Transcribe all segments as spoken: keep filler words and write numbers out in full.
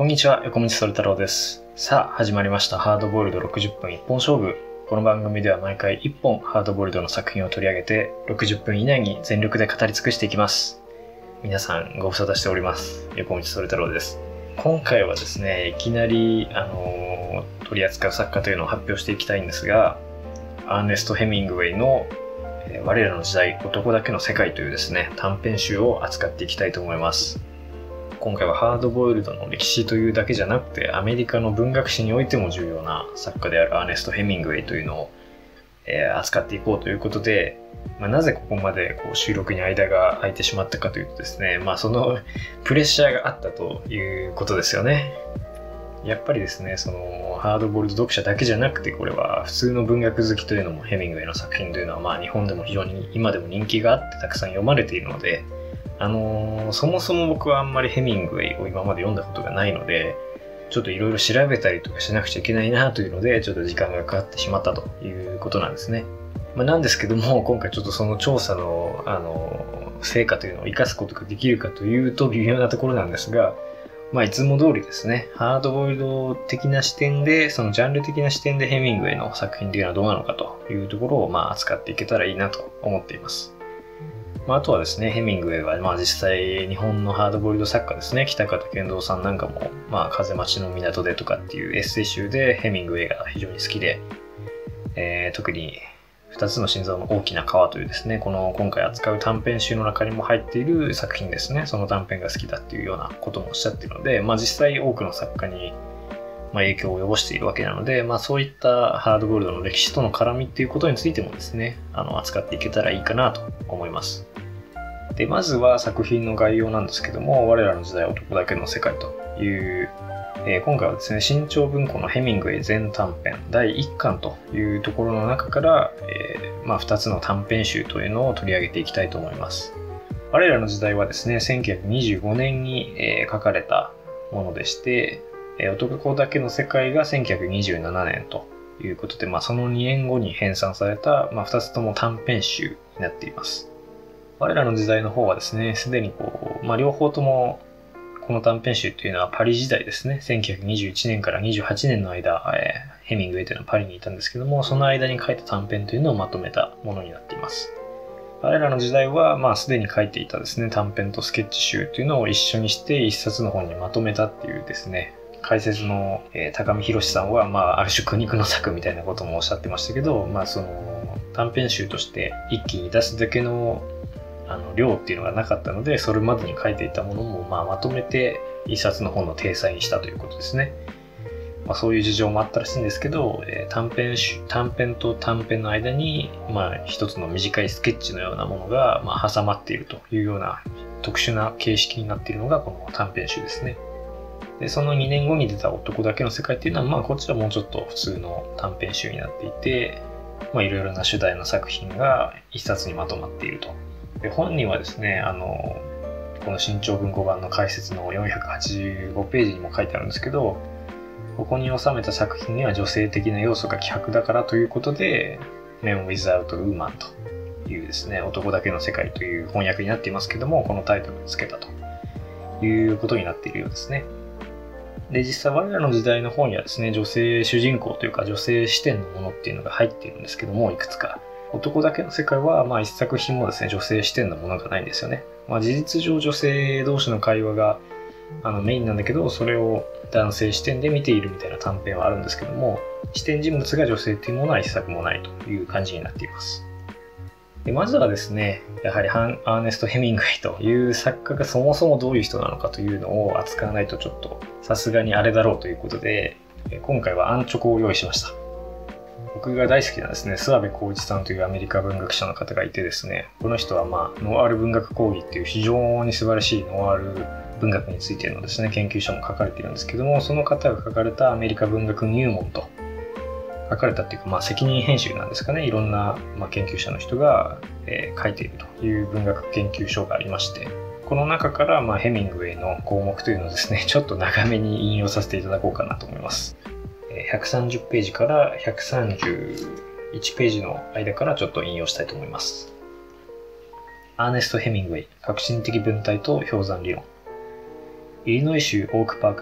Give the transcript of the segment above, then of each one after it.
こんにちは、横道それ太郎です。さあ、始まりましたハードボイルドろくじゅっぷん一本勝負。この番組では毎回いっぽんハードボイルドの作品を取り上げてろくじゅっぷん以内に全力で語り尽くしていきます。皆さんご無沙汰しております。横道それ太郎です。今回はですね、いきなり、あのー、取り扱う作家というのを発表していきたいんですが、アーネスト・ヘミングウェイの「我らの時代、男だけの世界」というですね、短編集を扱っていきたいと思います。今回はハードボイルドの歴史というだけじゃなくて、アメリカの文学史においても重要な作家であるアーネスト・ヘミングウェイというのを、えー、扱っていこうということで、まあ、なぜここまでこう収録に間が空いてしまったかというとですね、まあ、そのプレッシャーがあったということですよね。やっぱりですね、そのハードボイルド読者だけじゃなくて、これは普通の文学好きというのもヘミングウェイの作品というのは、まあ日本でも非常に今でも人気があってたくさん読まれているので、あのー、そもそも僕はあんまりヘミングウェイを今まで読んだことがないので、ちょっといろいろ調べたりとかしなくちゃいけないなというので、ちょっと時間がかかってしまったということなんですね。まあ、なんですけども、今回ちょっとその調査の、あのー、成果というのを生かすことができるかというと微妙なところなんですが、まあ、いつも通りですね、ハードボイルド的な視点で、そのジャンル的な視点でヘミングウェイの作品というのはどうなのかというところを、まあ、扱っていけたらいいなと思っています。まあ、あとはですね、ヘミングウェイは、まあ、実際日本のハードボイルド作家ですね、北方健三さんなんかも、まあ、風待ちの港でとかっていうエッセイ集でヘミングウェイが非常に好きで、えー、特に二つの心臓の大きな川というですね、この今回扱う短編集の中にも入っている作品ですね、その短編が好きだっていうようなこともおっしゃっているので、まあ、実際多くの作家に影響を及ぼしているわけなので、まあ、そういったハードボイルドの歴史との絡みっていうことについてもですね、あの扱っていけたらいいかなと思います。で、まずは作品の概要なんですけども、我らの時代、男だけの世界という、えー、今回はですね、新潮文庫のヘミングウェイ全短編だいいっかんというところの中から、えーまあ、ふたつの短編集というのを取り上げていきたいと思います。我らの時代はですね、せんきゅうひゃくにじゅうごねんに、えー、書かれたものでして、えー、男だけの世界がせんきゅうひゃくにじゅうななねんということで、まあ、そのにねんごに編纂された、まあ、ふたつとも短編集になっています。我らの時代の方はですね、すでにこう、まあ、両方ともこの短編集というのはパリ時代ですね、せんきゅうひゃくにじゅういちねんからにじゅうはちねんの間、えー、ヘミングウェイというのはパリにいたんですけども、その間に書いた短編というのをまとめたものになっています。我らの時代は、まあ、すでに書いていたですね、短編とスケッチ集というのを一緒にして一冊の本にまとめたっていうですね、解説の、えー、高見博さんは、まあ、ある種苦肉の策みたいなこともおっしゃってましたけど、まあ、その短編集として一気に出すだけのあの量っていうのがなかったので、それまでに書いていたものも、まあ、まとめて一冊の本の体裁にしたということですね。まあ、そういう事情もあったらしいんですけど、えー、短編短編と短編の間に、まあ、一つの短いスケッチのようなものが、まあ、挟まっているというような特殊な形式になっているのがこの短編集ですね。で、そのにねんごに出た男だけの世界っていうのは、まあ、こっちはもうちょっと普通の短編集になっていて、まあ、いろいろな主題の作品が一冊にまとまっていると。で、本人はですね、あのこの新潮文庫版の解説のよんひゃくはちじゅうごページにも書いてあるんですけど、ここに収めた作品には女性的な要素が希薄だからということで、Men Without Woman というですね、男だけの世界という翻訳になっていますけども、このタイトルをつけたということになっているようですね。で、実際我らの時代の方にはですね、女性主人公というか女性視点のものっていうのが入っているんですけども、いくつか。男だけの世界は、まあ一作品もですね、女性視点のものがないんですよね。まあ事実上女性同士の会話があのメインなんだけど、それを男性視点で見ているみたいな短編はあるんですけども、視点人物が女性っていうものは一作もないという感じになっています。で、まずはですね、やはりアーネスト・ヘミングウェイという作家がそもそもどういう人なのかというのを扱わないとちょっとさすがにあれだろうということで、今回はアンチョコを用意しました。僕が大好きなですね、諏訪部浩一さんというアメリカ文学者の方がいてですね、この人はまあノワール文学講義っていう非常に素晴らしいノワール文学についてのですね、研究書も書かれているんですけども、その方が書かれたアメリカ文学入門と書かれたっていうか、まあ責任編集なんですかね、いろんな、まあ、研究者の人が、えー、書いているという文学研究書がありまして、この中から、まあ、ヘミングウェイの項目というのをですね、ちょっと長めに引用させていただこうかなと思います。ひゃくさんじゅっページからひゃくさんじゅういちページの間からちょっと引用したいと思います。アーネスト・ヘミングウェイ、革新的文体と氷山理論。イリノイ州オークパーク生まれ、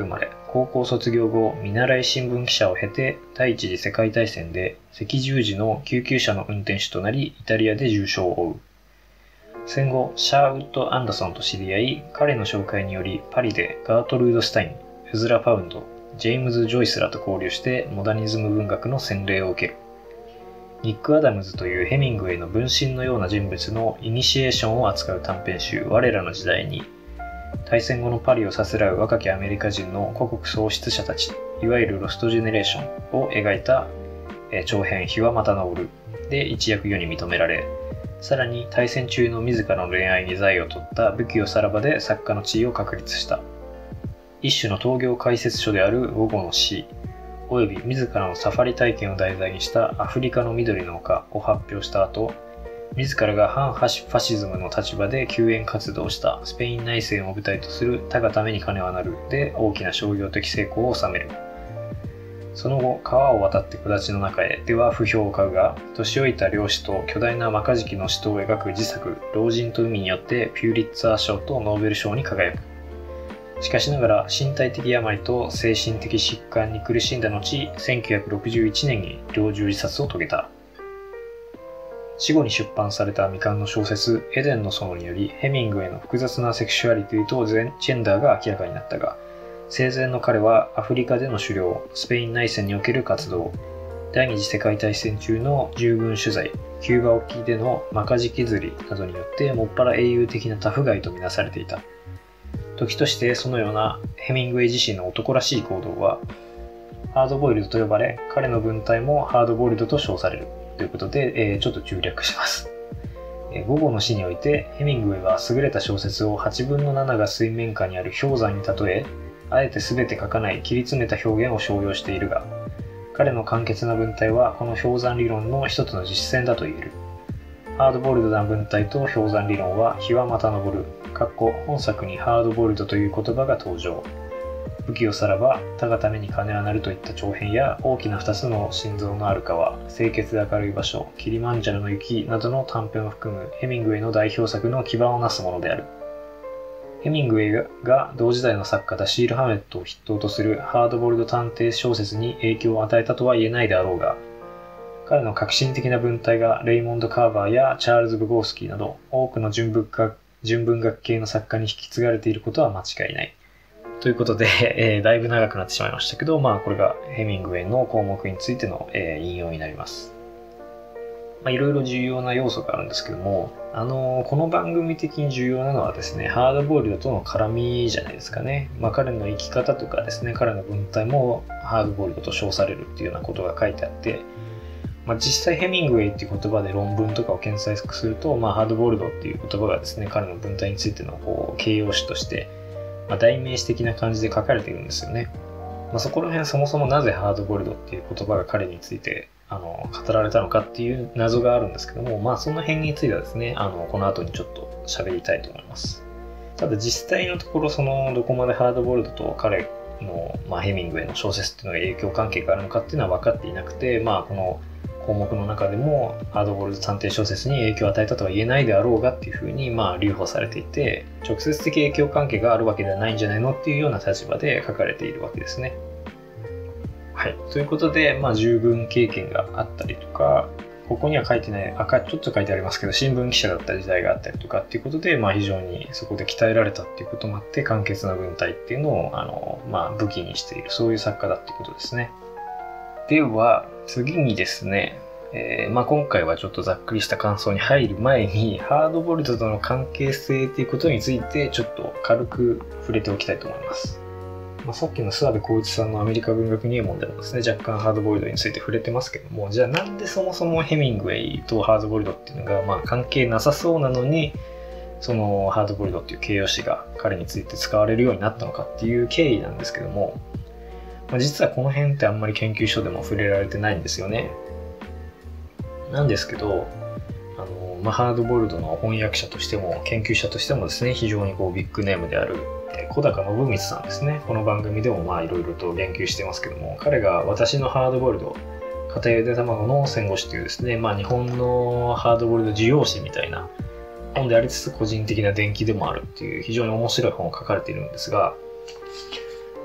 高校卒業後、見習い新聞記者を経て、第一次世界大戦で赤十字の救急車の運転手となり、イタリアで重傷を負う。戦後、シャーウッド・アンダソンと知り合い、彼の紹介によりパリでガートルード・スタイン、エズラ・パウンド、ジェームズ・ジョイスらと交流してモダニズム文学の洗礼を受ける。ニック・アダムズというヘミングウェイの分身のような人物のイニシエーションを扱う短編集「我らの時代」に、大戦後のパリをさすらう若きアメリカ人の故国喪失者たち、いわゆるロストジェネレーションを描いた長編「日はまた昇る」で一躍世に認められ、さらに大戦中の自らの恋愛に財を取った不器用さらばで作家の地位を確立した。一種の闘業解説書である午後の詩、および自らのサファリ体験を題材にしたアフリカの緑の丘を発表した後、自らが反ファシズムの立場で救援活動したスペイン内戦を舞台とする他がために金はなるで大きな商業的成功を収める。その後、川を渡って木立の中へでは不評を買うが、年老いた漁師と巨大なマカジキの死闘を描く自作老人と海によってピューリッツァー賞とノーベル賞に輝く。しかしながら身体的病と精神的疾患に苦しんだ後、せんきゅうひゃくろくじゅういちねんに猟銃自殺を遂げた。死後に出版された未完の小説「エデンの園」によりヘミングウェイの複雑なセクシュアリティとジェンダーが明らかになったが、生前の彼はアフリカでの狩猟、スペイン内戦における活動、第二次世界大戦中の従軍取材、キューバ沖でのマカジキ釣りなどによってもっぱら英雄的なタフガイとみなされていた。時としてそのようなヘミングウェイ自身の男らしい行動はハードボイルドと呼ばれ、彼の文体もハードボイルドと称されるということで、えー、ちょっと中略します。えー、午後の詩においてヘミングウェイは優れた小説をはちぶんのななが水面下にある氷山に例え、あえて全て書かない切り詰めた表現を商用しているが、彼の簡潔な文体はこの氷山理論の一つの実践だと言える。ハードボイルドな文体と氷山理論は日はまた昇る。本作にハードボイルドという言葉が登場。不器用さらば、他がために金はなるといった長編や大きな二つの心臓のある川、清潔で明るい場所、キリマンジャロの雪などの短編を含むヘミングウェイの代表作の基盤をなすものである。ヘミングウェイが同時代の作家ダシール・ハメットを筆頭とするハードボイルド探偵小説に影響を与えたとは言えないであろうが、彼の革新的な文体がレイモンド・カーバーやチャールズ・ブゴースキーなど多くの純文学純文学系の作家に引き継がれていることは間違いない。ということで、えー、だいぶ長くなってしまいましたけど、まあこれがヘミングウェイの項目についての、えー、引用になります。まあいろいろ重要な要素があるんですけども、あのー、この番組的に重要なのはですね、ハードボイルドとの絡みじゃないですかね。まあ彼の生き方とかですね、彼の文体もハードボイルドと称されるっていうようなことが書いてあって、まあ、実際ヘミングウェイっていう言葉で論文とかを検索すると、まあ、ハードボイルドっていう言葉がですね、彼の文体についてのこう形容詞として、まあ、代名詞的な感じで書かれているんですよね。まあ、そこら辺そもそもなぜハードボイルドっていう言葉が彼についてあの語られたのかっていう謎があるんですけども、まあその辺についてはですね、あのこの後にちょっと喋りたいと思います。ただ実際のところ、そのどこまでハードボイルドと彼の、まあ、ヘミングウェイの小説っていうのが影響関係があるのかっていうのは分かっていなくて、まあこの項目の中でもハードボイルド探偵小説に影響を与えたとは言えないであろうがっていうふうにまあ留保されていて、直接的影響関係があるわけではないんじゃないのっていうような立場で書かれているわけですね。はい。ということで、まあ従軍経験があったりとか、ここには書いてない、赤ちょっと書いてありますけど、新聞記者だった時代があったりとかっていうことで、まあ非常にそこで鍛えられたっていうこともあって、簡潔な文体っていうのを、あの、まあ武器にしている、そういう作家だっていうことですね。では、次にですね、えーまあ、今回はちょっとざっくりした感想に入る前に、ハードボイルドとの関係性っていうことについて、ちょっと軽く触れておきたいと思います。まあ、さっきの諏訪部浩一さんのアメリカ文学入門でもですね、若干ハードボイルドについて触れてますけども、じゃあなんでそもそもヘミングウェイとハードボイルドっていうのが、まあ、関係なさそうなのに、そのハードボイルドっていう形容詞が彼について使われるようになったのかっていう経緯なんですけども、まあ、実はこの辺ってあんまり研究書でも触れられてないんですよね。なんですけど、あのまあ、ハードボイルドの翻訳者としても研究者としてもですね、非常にこうビッグネームである小高信光さんですね。この番組でもまあいろいろと言及してますけども、彼が私のハードボイルド、片ゆで卵の戦後史というですね、まあ日本のハードボイルド需要史みたいな本でありつつ個人的な伝記でもあるっていう非常に面白い本を書かれているんですが、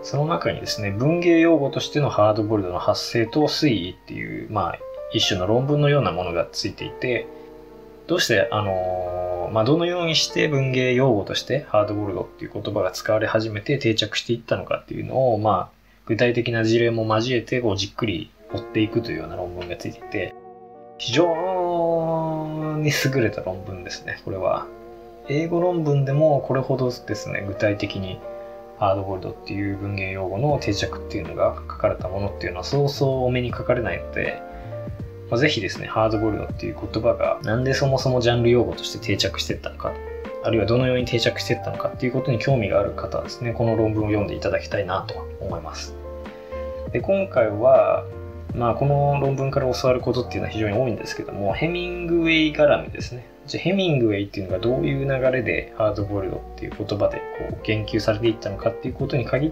その中にですね、文芸用語としてのハードボイルドの発生と推移っていう、まあ、一種の論文のようなものがついていて、どうして、あのー、まあ、どのようにして文芸用語としてハードボイルドっていう言葉が使われ始めて定着していったのかっていうのを、まあ、具体的な事例も交えて、こう、じっくり追っていくというような論文がついていて、非常に優れた論文ですね、これは。英語論文でもこれほどですね、具体的にハードボイルドっていう文芸用語の定着っていうのが書かれたものっていうのはそうそうお目にかかれないので、まあ、ぜひですね、ハードボイルドっていう言葉がなんでそもそもジャンル用語として定着していったのか、あるいはどのように定着していったのかっていうことに興味がある方はですね、この論文を読んでいただきたいなと思います。で、今回は、まあ、この論文から教わることっていうのは非常に多いんですけども、ヘミングウェイ絡みですね。じゃあヘミングウェイっていうのがどういう流れでハードボイルドっていう言葉でこう言及されていったのかっていうことに限って、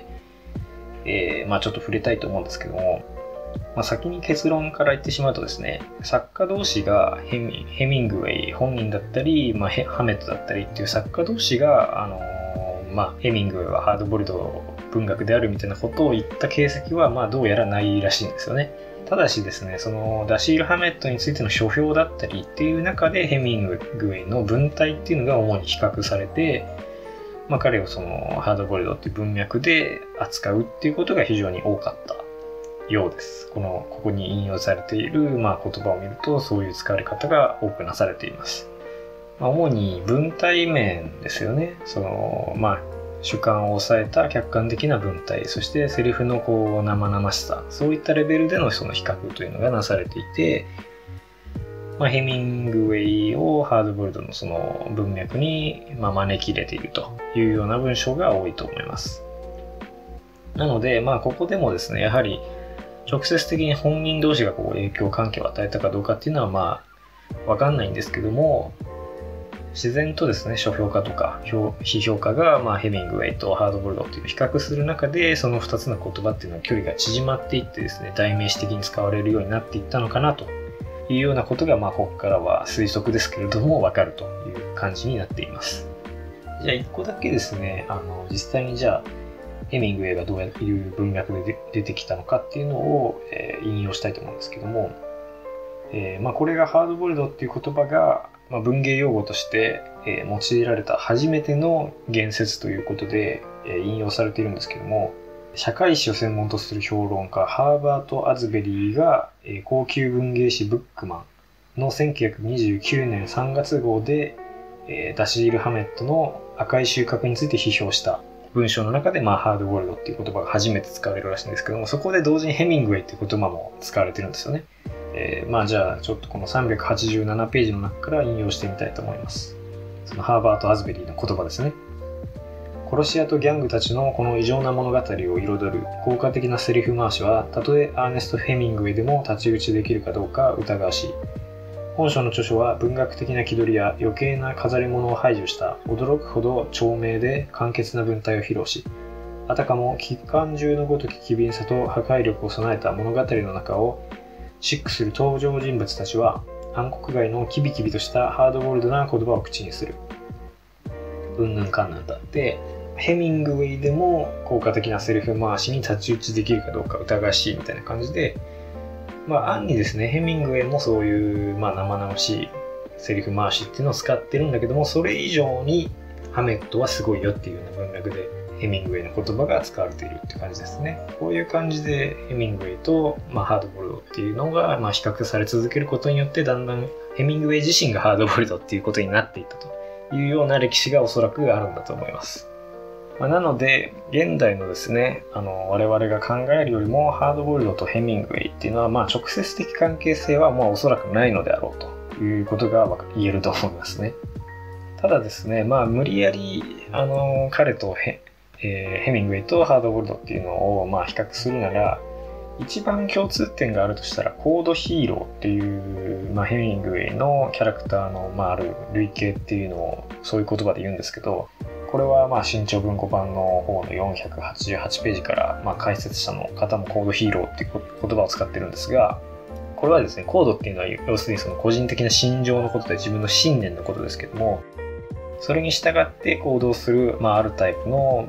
えー、まあちょっと触れたいと思うんですけども、まあ、先に結論から言ってしまうとですね、作家同士がヘミ、ヘミングウェイ本人だったり、まあ、ハメットだったりっていう作家同士が、あのーまあ、ヘミングウェイはハードボイルド文学であるみたいなことを言った形跡は、まあ、どうやらないらしいんですよね。ただしですね、そのダシール・ハメットについての書評だったりっていう中でヘミングウェイの文体っていうのが主に比較されて、まあ、彼をそのハードボイルドっていう文脈で扱うっていうことが非常に多かったようです。このここに引用されている、まあ、言葉を見るとそういう使われ方が多くなされています。まあ、主に文体面ですよね。そのまあ主観を抑えた客観的な文体、そしてセリフのこう生々しさ、そういったレベルでのその比較というのがなされていて、まあ、ヘミングウェイをハードボイルドのその文脈にまあ招き入れているというような文章が多いと思います。なので、まあここでもですね、やはり直接的に本人同士がこう影響関係を与えたかどうかっていうのはまあわかんないんですけども、自然とですね、書評家とか批評家が、まあ、ヘミングウェイとハードボイルドっていうのを比較する中で、そのふたつの言葉っていうのは距離が縮まっていってですね、代名詞的に使われるようになっていったのかなというようなことが、まあ、ここからは推測ですけれども、わかるという感じになっています。じゃあ、一個だけですね、あの、実際にじゃあ、ヘミングウェイがどういう文脈で出てきたのかっていうのを、えー、引用したいと思うんですけども、えーまあ、これがハードボイルドっていう言葉が、まあ、文芸用語として、えー、用いられた初めての言説ということで、えー、引用されているんですけども、社会史を専門とする評論家ハーバート・アズベリーが、えー、高級文芸誌ブックマンのせんきゅうひゃくにじゅうきゅうねんさんがつ号で、えー、ダシール・ハメットの赤い収穫について批評した文章の中で、まあ、ハードボイルドっていう言葉が初めて使われるらしいんですけども、そこで同時にヘミングウェイっていう言葉も使われてるんですよね。えー、まあじゃあちょっとこのさんびゃくはちじゅうななページの中から引用してみたいと思います。そのハーバート・アズベリーの言葉ですね。殺し屋とギャングたちのこの異常な物語を彩る効果的なセリフ回しは、たとえアーネスト・ヘミングウェイでも太刀打ちできるかどうか疑わしい。本書の著書は文学的な気取りや余計な飾り物を排除した驚くほど長明で簡潔な文体を披露し、あたかも機関銃のごとき機敏さと破壊力を備えた物語の中をシックする登場人物たちは暗黒街のキビキビとしたハードボイルドな言葉を口にする。うんぬんかんぬんだって、ヘミングウェイでも効果的なセリフ回しに太刀打ちできるかどうか疑わしいみたいな感じで、まあ暗にですね、ヘミングウェイもそういう、まあ、生々しいセリフ回しっていうのを使ってるんだけども、それ以上にハメットはすごいよっていうような文脈でヘミングウェイの言葉が使われているっていう感じですね。こういう感じでヘミングウェイと、まあ、ハードボイルドっていうのが、まあ、比較され続けることによって、だんだんヘミングウェイ自身がハードボイルドっていうことになっていったというような歴史がおそらくあるんだと思います。まあ、なので現代のですね、あの我々が考えるよりもハードボイルドとヘミングウェイっていうのは、まあ、直接的関係性はまあおそらくないのであろうということが言えると思いますね。ただですね、まあ無理やりあの彼とヘえー、ヘミングウェイとハードボイルドっていうのをまあ比較するなら、一番共通点があるとしたらコードヒーローっていう、まあ、ヘミングウェイのキャラクターの、まあ、ある類型っていうのをそういう言葉で言うんですけど、これはまあ新潮文庫版の方のよんひゃくはちじゅうはちページから、まあ、解説者の方もコードヒーローっていう言葉を使ってるんですが、これはですね、コードっていうのは要するにその個人的な心情のことで自分の信念のことですけども、それに従って行動する、まあ、あるタイプの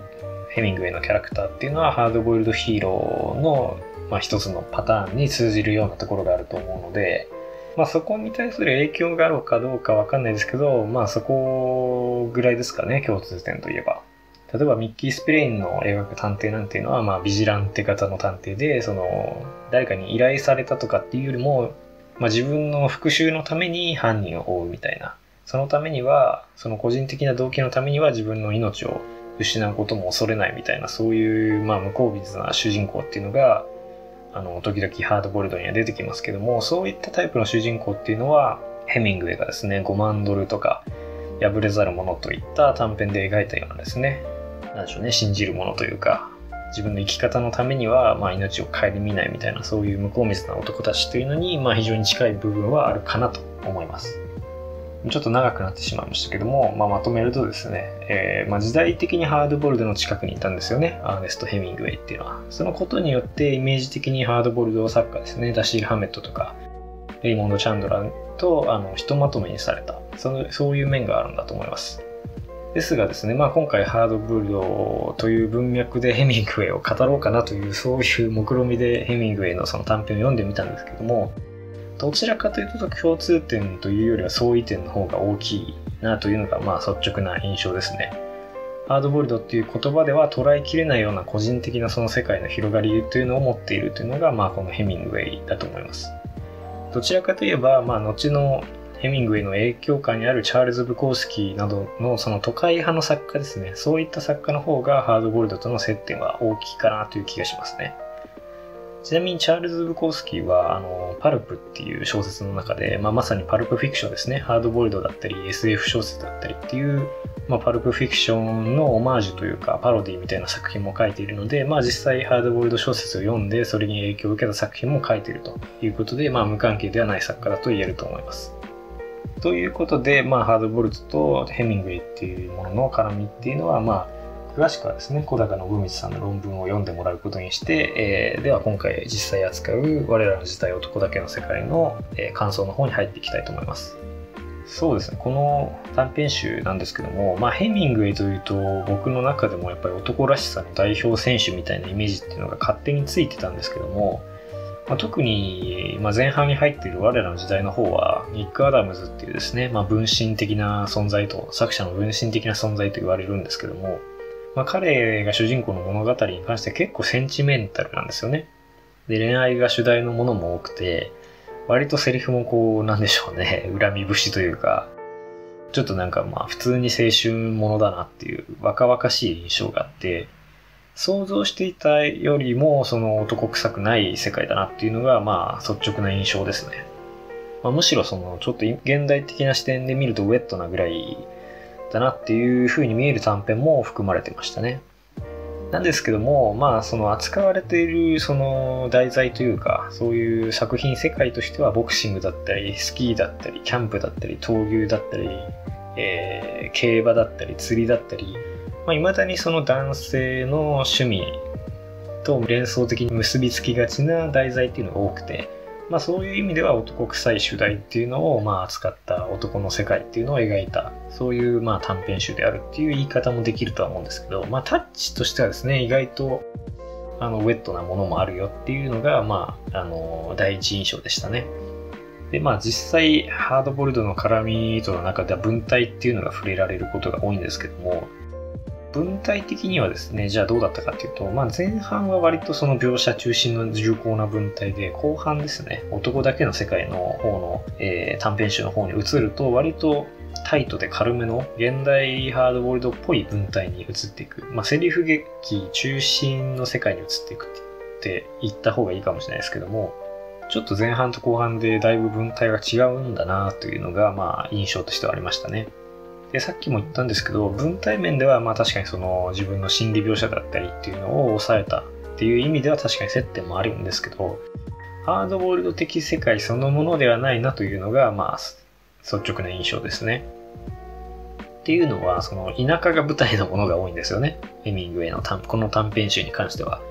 ヘミングウェイのキャラクターっていうのはハードボイルドヒーローの、まあ、一つのパターンに通じるようなところがあると思うので、まあ、そこに対する影響があるかどうかわかんないですけど、まあそこぐらいですかね、共通点といえば。例えばミッキー・スプレインの描く探偵なんていうのは、まあビジランテ型の探偵で、その誰かに依頼されたとかっていうよりも、まあ、自分の復讐のために犯人を追うみたいな。そのためには、その個人的な動機のためには自分の命を失うことも恐れないみたいな、そういうまあ無口実な主人公っていうのが、あの時々ハードボイルドには出てきますけども、そういったタイプの主人公っていうのはヘミングウェイがですね、ごまんドルとか破れざる者といった短編で描いたようなですね、なんでしょうね、信じるものというか、自分の生き方のためにはまあ命を顧みないみたいな、そういう無口実な男たちというのにまあ非常に近い部分はあるかなと思います。ちょっと長くなってしまいましたけども、まあ、まとめるとですね、えーまあ、時代的にハードボイルドの近くにいたんですよね、アーネスト・ヘミングウェイっていうのは。そのことによってイメージ的にハードボイルド作家ですね、ダシール・ハメットとかレイモンド・チャンドラーとあのひとまとめにされた、そのそういう面があるんだと思います。ですがですね、まあ、今回ハードボイルドという文脈でヘミングウェイを語ろうかなという、そういう目論見でヘミングウェイのその短編を読んでみたんですけども、どちらかというと共通点というよりは相違点の方が大きいなというのがまあ率直な印象ですね。ハードボイルドっていう言葉では捉えきれないような個人的なその世界の広がりというのを持っているというのがまあこのヘミングウェイだと思います。どちらかといえばまあ後のヘミングウェイの影響下にあるチャールズ・ブコースキーなどのその都会派の作家ですね。そういった作家の方がハードボイルドとの接点は大きいかなという気がしますね。ちなみにチャールズ・ブコースキーはあのパルプっていう小説の中で、まあ、まさにパルプフィクションですね、ハードボイルドだったり エスエフ 小説だったりっていう、まあ、パルプフィクションのオマージュというかパロディみたいな作品も書いているので、まあ、実際ハードボイルド小説を読んでそれに影響を受けた作品も書いているということで、まあ、無関係ではない作家だと言えると思います。ということで、まあ、ハードボイルドとヘミングウェイっていうものの絡みっていうのは、まあ詳しくはですね、小高信光さんの論文を読んでもらうことにして、えー、では今回実際扱う我らの時代男だけの世界の、えー、感想の方に入っていきたいと思います。そうですね、この短編集なんですけども、まあ、ヘミングウェイというと僕の中でもやっぱり男らしさの代表選手みたいなイメージっていうのが勝手についてたんですけども、まあ、特に、まあ、前半に入っている我らの時代の方はニック・アダムズっていうですね、まあ、分身的な存在と作者の分身的な存在と言われるんですけども、まあ、彼が主人公の物語に関して結構センチメンタルなんですよね。で、恋愛が主題のものも多くて、割とセリフもこう、なんでしょうね、恨み節というか、ちょっとなんかまあ普通に青春ものだなっていう若々しい印象があって、想像していたよりもその男臭くない世界だなっていうのがまあ率直な印象ですね。まあ、むしろそのちょっと現代的な視点で見るとウェットなぐらいだなっていう風に見える短編も含まれてましたね。なんですけども、まあその扱われているその題材というか、そういう作品世界としてはボクシングだったり、スキーだったり、キャンプだったり、闘牛だったり、えー、競馬だったり、釣りだったり、まあ、未だにその男性の趣味と連想的に結びつきがちな題材っていうのが多くて、まあ、そういう意味では男臭い主題っていうのをまあ扱った男の世界っていうのを描いた、そういうまあ短編集であるっていう言い方もできるとは思うんですけど、まあ、タッチとしてはですね、意外とあのウェットなものもあるよっていうのが、まあ、あの第一印象でしたね。で、まあ実際ハードボイルドの絡みとの中では文体っていうのが触れられることが多いんですけども、文体的にはですね、じゃあどうだったかっていうと、まあ、前半は割とその描写中心の重厚な文体で、後半ですね、男だけの世界の方の、えー、短編集の方に移ると、割とタイトで軽めの現代ハードボイルドっぽい文体に移っていく。まあ、セリフ劇中心の世界に移っていくって言った方がいいかもしれないですけども、ちょっと前半と後半でだいぶ文体が違うんだなというのが、まあ、印象としてはありましたね。で、さっきも言ったんですけど、文体面ではまあ確かにその自分の心理描写だったりっていうのを抑えたっていう意味では確かに接点もあるんですけど、ハードボイルド的世界そのものではないなというのがまあ率直な印象ですね。っていうのは、その田舎が舞台のものが多いんですよね。ヘミングウェイのこの短編集に関しては。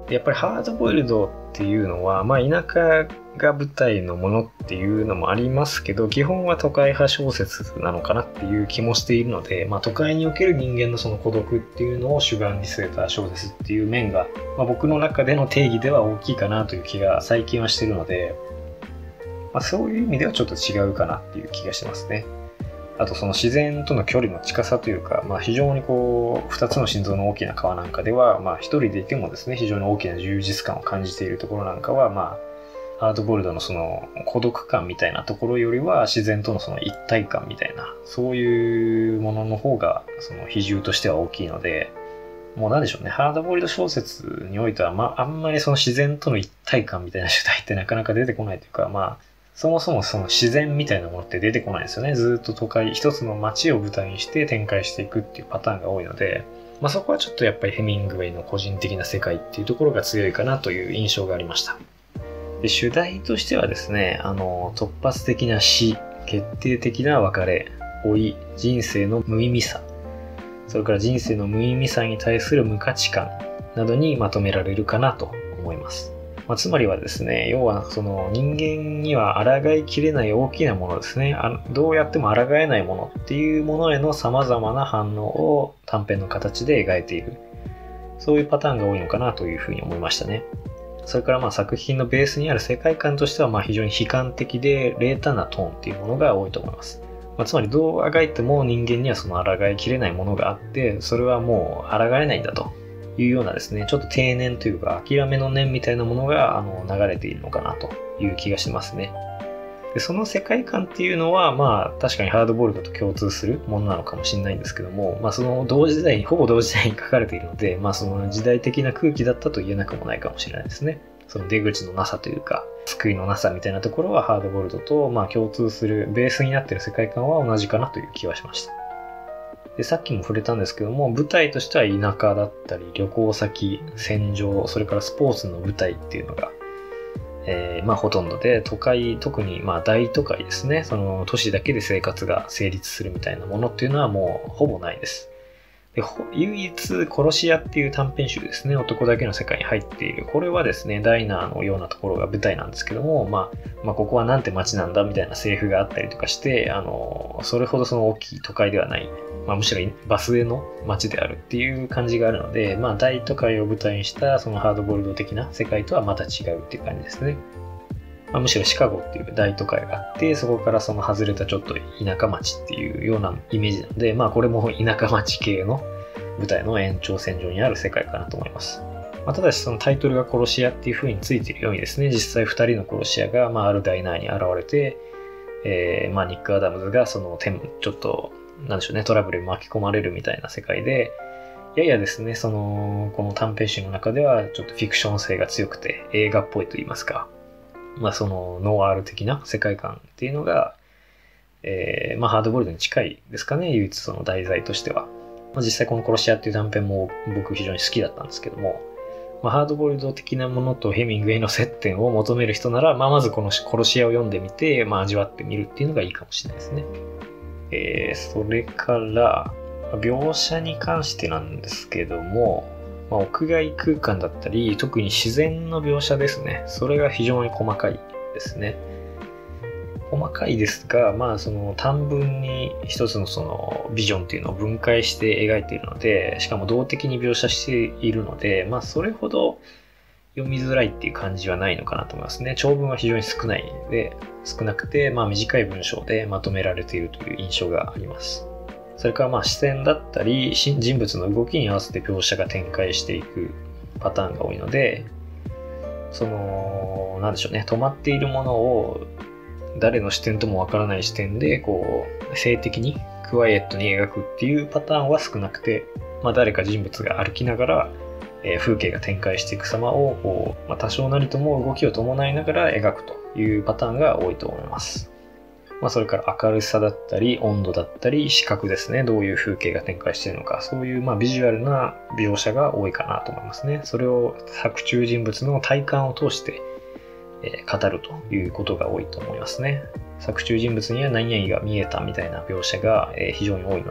やっぱりハードボイルドっていうのは、まあ田舎が舞台のものっていうのもありますけど、基本は都会派小説なのかなっていう気もしているので、まあ都会における人間のその孤独っていうのを主眼に据えた小説っていう面が、まあ、僕の中での定義では大きいかなという気が最近はしているので、まあ、そういう意味ではちょっと違うかなっていう気がしてますね。あとその自然との距離の近さというか、まあ、非常にこうふたつの心臓の大きな川なんかでは、まあ、一人でいてもですね非常に大きな充実感を感じているところなんかは、まあ、ハードボイルドのその孤独感みたいなところよりは自然とのその一体感みたいなそういうものの方がその比重としては大きいので、もうなんでしょうね、ハードボイルド小説においては、まあ、あんまりその自然との一体感みたいな主題ってなかなか出てこないというか、まあそもそもその自然みたいなものって出てこないんですよね。ずっと都会、一つの街を舞台にして展開していくっていうパターンが多いので、まあそこはちょっとやっぱりヘミングウェイの個人的な世界っていうところが強いかなという印象がありました。で、主題としてはですね、あの、突発的な死、決定的な別れ、老い、人生の無意味さ、それから人生の無意味さに対する無価値観などにまとめられるかなと思います。まあ、つまりはですね、要はその人間には抗いきれない大きなものですね、あどうやっても抗えないものっていうものへの様々な反応を短編の形で描いている、そういうパターンが多いのかなというふうに思いましたね。それからまあ作品のベースにある世界観としてはまあ非常に悲観的で冷淡なトーンっていうものが多いと思います。まあ、つまりどうあがいても人間にはその抗いきれないものがあって、それはもう抗えないんだというようなですね、ちょっと定念というか諦めの念みたいなものがあの流れているのかなという気がしますね。でその世界観っていうのはまあ確かにハードボイルドと共通するものなのかもしれないんですけども、まあその同時代にほぼ同時代に書かれているので、まあその時代的な空気だったと言えなくもないかもしれないですね。その出口のなさというか救いのなさみたいなところはハードボイルドとまあ共通するベースになっている世界観は同じかなという気はしました。でさっきも触れたんですけども、舞台としては田舎だったり旅行先、戦場、それからスポーツの舞台っていうのが、えー、まあほとんどで、都会、特にまあ大都会ですね、その都市だけで生活が成立するみたいなものっていうのはもうほぼないです。で唯一殺し屋っていう短編集ですね、男だけの世界に入っている、これはですねダイナーのようなところが舞台なんですけども、まあ、まあここはなんて街なんだみたいなセリフがあったりとかして、あのそれほどその大きい都会ではない、まあ、むしろバスへの街であるっていう感じがあるので、まあ大都会を舞台にしたそのハードボイルド的な世界とはまた違うっていう感じですね。まあ、むしろシカゴっていう大都会があって、そこからその外れたちょっと田舎町っていうようなイメージなので、まあこれも田舎町系の舞台の延長線上にある世界かなと思います。まあ、ただしそのタイトルが殺し屋っていう風についているようにですね、実際ふたりの殺し屋がまああるダイナーに現れて、えー、まあニック・アダムズがそのちょっとなんでしょうね、トラブルに巻き込まれるみたいな世界で、ややですね、そのこの短編集の中ではちょっとフィクション性が強くて映画っぽいと言いますか、まあそのノワール的な世界観っていうのが、えー、まあハードボイルドに近いですかね、唯一その題材としては。まあ、実際この殺し屋っていう短編も僕非常に好きだったんですけども、まあ、ハードボイルド的なものとヘミングウェイの接点を求める人なら、まあ、まずこの殺し屋を読んでみて、まあ、味わってみるっていうのがいいかもしれないですね。えー、それから描写に関してなんですけども、まあ、屋外空間だったり特に自然の描写ですね、それが非常に細かいですね。細かいですが、まあその短文に一つのそのビジョンっていうのを分解して描いているので、しかも動的に描写しているので、まあそれほど読みづらいっていう感じはないのかなと思いますね。長文は非常に少ないので、少なくてまあ短い文章でまとめられているという印象があります。それからまあ視線だったり人物の動きに合わせて描写が展開していくパターンが多いので、そのなんでしょうね、止まっているものを誰の視点ともわからない視点でこう静的にクワイエットに描くっていうパターンは少なくて、まあ、誰か人物が歩きながら、えー、風景が展開していく様をこう、まあ、多少なりとも動きを伴いながら描くというパターンが多いと思います。まあ、それから明るさだったり温度だったり視覚ですね、どういう風景が展開しているのか、そういうまあビジュアルな描写が多いかなと思いますね。それを作中人物の体感を通して語るということが多いと思いますね。作中人物には何々が見えたみたいな描写が非常に多いので、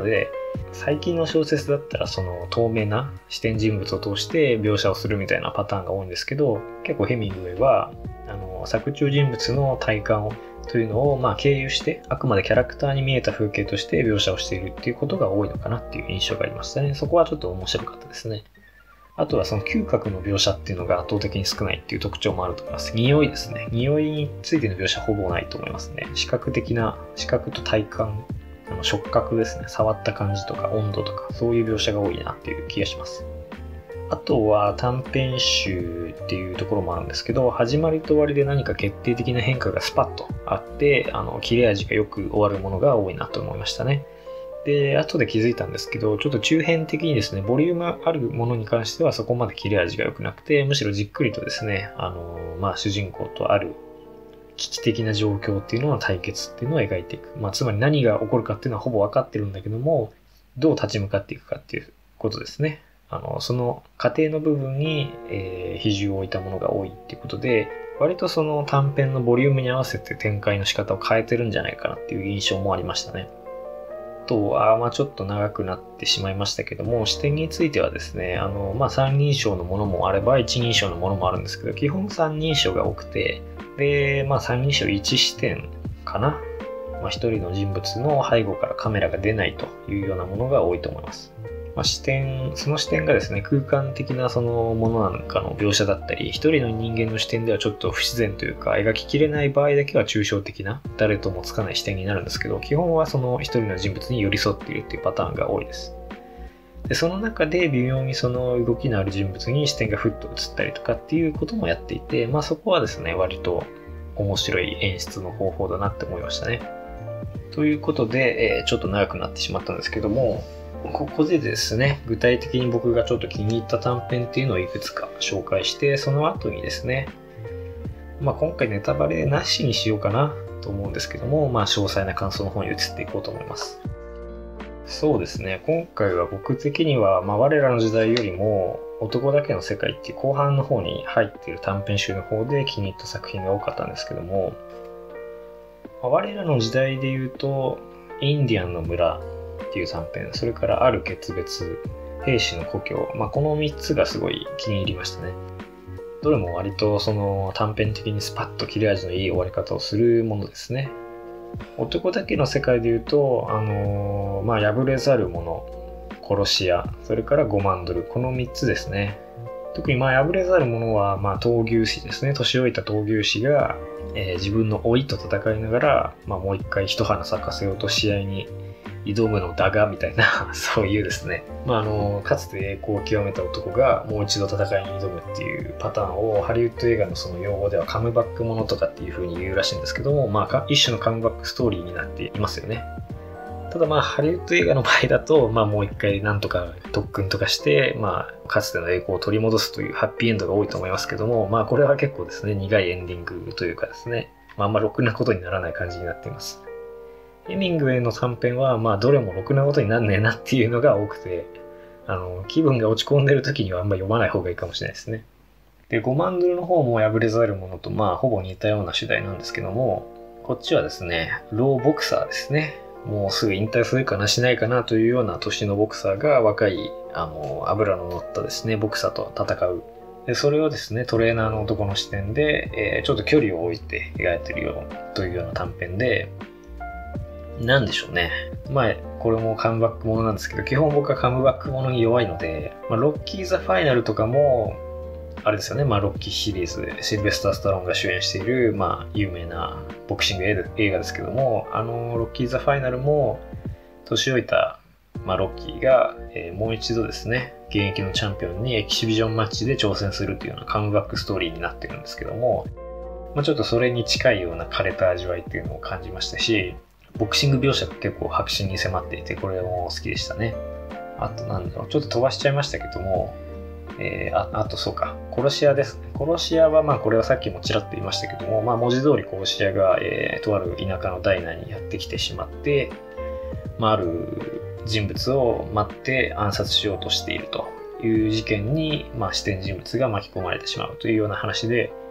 最近の小説だったらその透明な視点人物を通して描写をするみたいなパターンが多いんですけど、結構ヘミングウェイはあの作中人物の体感をというのをまあ経由してあくまでキャラクターに見えた風景として描写をしているっていうことが多いのかなっていう印象がありましたね。そこはちょっと面白かったですね。あとはその嗅覚の描写っていうのが圧倒的に少ないっていう特徴もあると思います。匂いですね。匂いについての描写ほぼないと思いますね。視覚的な、視覚と体感、あの触覚ですね。触った感じとか温度とかそういう描写が多いなっていう気がします。あとは短編集っていうところもあるんですけど、始まりと終わりで何か決定的な変化がスパッとあって、あの切れ味がよく終わるものが多いなと思いましたね。で、後で気づいたんですけど、ちょっと中編的にですね、ボリュームあるものに関してはそこまで切れ味が良くなくて、むしろじっくりとですね、あの、まあ、主人公とある危機的な状況っていうのの対決っていうのを描いていく。まあ、つまり何が起こるかっていうのはほぼ分かってるんだけども、どう立ち向かっていくかっていうことですね。あの、その過程の部分に、えー、比重を置いたものが多いっていうことで、割とその短編のボリュームに合わせて展開の仕方を変えてるんじゃないかなっていう印象もありましたね。あとは、まあちょっと長くなってしまいましたけども、視点についてはですね、あの、まあ三人称のものもあれば一人称のものもあるんですけど、基本三人称が多くて、で、まあ三人称一視点かな。まあ一人の人物の背後からカメラが出ないというようなものが多いと思います。まあ、視点、その視点がですね、空間的なそのものなんかの描写だったり、一人の人間の視点ではちょっと不自然というか、描ききれない場合だけは抽象的な、誰ともつかない視点になるんですけど、基本はその一人の人物に寄り添っているっていうパターンが多いです。で、その中で微妙にその動きのある人物に視点がふっと映ったりとかっていうこともやっていて、まあそこはですね、割と面白い演出の方法だなって思いましたね。ということで、えー、ちょっと長くなってしまったんですけども、ここでですね、具体的に僕がちょっと気に入った短編っていうのをいくつか紹介して、その後にですね、まあ今回ネタバレなしにしようかなと思うんですけども、まあ詳細な感想の方に移っていこうと思います。そうですね、今回は僕的には、まあ我らの時代よりも男だけの世界っていう後半の方に入っている短編集の方で気に入った作品が多かったんですけども、まあ、我らの時代で言うと、インディアンの村っていう短編、それからある決別、兵士の故郷、まあ、このみっつがすごい気に入りましたね。どれも割とその短編的にスパッと切れ味のいい終わり方をするものですね。男だけの世界で言うと、あのー、まあ破れざる者、殺し屋、それからごまんドル、このみっつですね。特にまあ破れざる者はまあ闘牛士ですね。年老いた闘牛士が、えー、自分の老いと戦いながら、まあ、もう一回一花咲かせようと試合に挑むのだがみたいなそういうですね、まあ、あのかつて栄光を極めた男がもう一度戦いに挑むっていうパターンをハリウッド映画のその用語ではカムバックものとかっていう風に言うらしいんですけども、まあ、一種のカムバックストーリーになっていますよね。ただまあハリウッド映画の場合だと、まあ、もう一回なんとか特訓とかして、まあ、かつての栄光を取り戻すというハッピーエンドが多いと思いますけども、まあこれは結構ですね苦いエンディングというかですね、まあ、あんまろくなことにならない感じになっています。ヘミングウェイの短編は、まあ、どれもろくなことになんねえなっていうのが多くて、あの、気分が落ち込んでる時にはあんま読まない方がいいかもしれないですね。で、ごまんドルの方も破れざるものと、まあ、ほぼ似たような主題なんですけども、こっちはですね、ローボクサーですね。もうすぐ引退するかなしないかなというような年のボクサーが若い、あの、脂の乗ったですね、ボクサーと戦う。で、それをですね、トレーナーの男の視点で、えー、ちょっと距離を置いて描いてるよというような短編で、なんでしょうね。まあ、これもカムバックものなんですけど、基本僕はカムバックものに弱いので、まあ、ロッキー・ザ・ファイナルとかも、あれですよね、まあ、ロッキーシリーズでシルベスター・スタローンが主演している、まあ、有名なボクシング映画ですけども、あの、ロッキー・ザ・ファイナルも、年老いた、まあ、ロッキーが、えー、もう一度ですね、現役のチャンピオンにエキシビジョンマッチで挑戦するというようなカムバックストーリーになってるんですけども、まあ、ちょっとそれに近いような枯れた味わいっていうのを感じましたし、ボクシング描写が結構迫真に迫っていて、これも好きでしたね。あとなんだろう、ちょっと飛ばしちゃいましたけども、えー、あ, あとそうか、殺し屋ですね。殺し屋は、まあこれはさっきもちらっと言いましたけども、まあ文字通り殺し屋が、えー、とある田舎のダイナーにやってきてしまって、まあある人物を待って暗殺しようとしているという事件に、まあ視点人物が巻き込まれてしまうというような話で、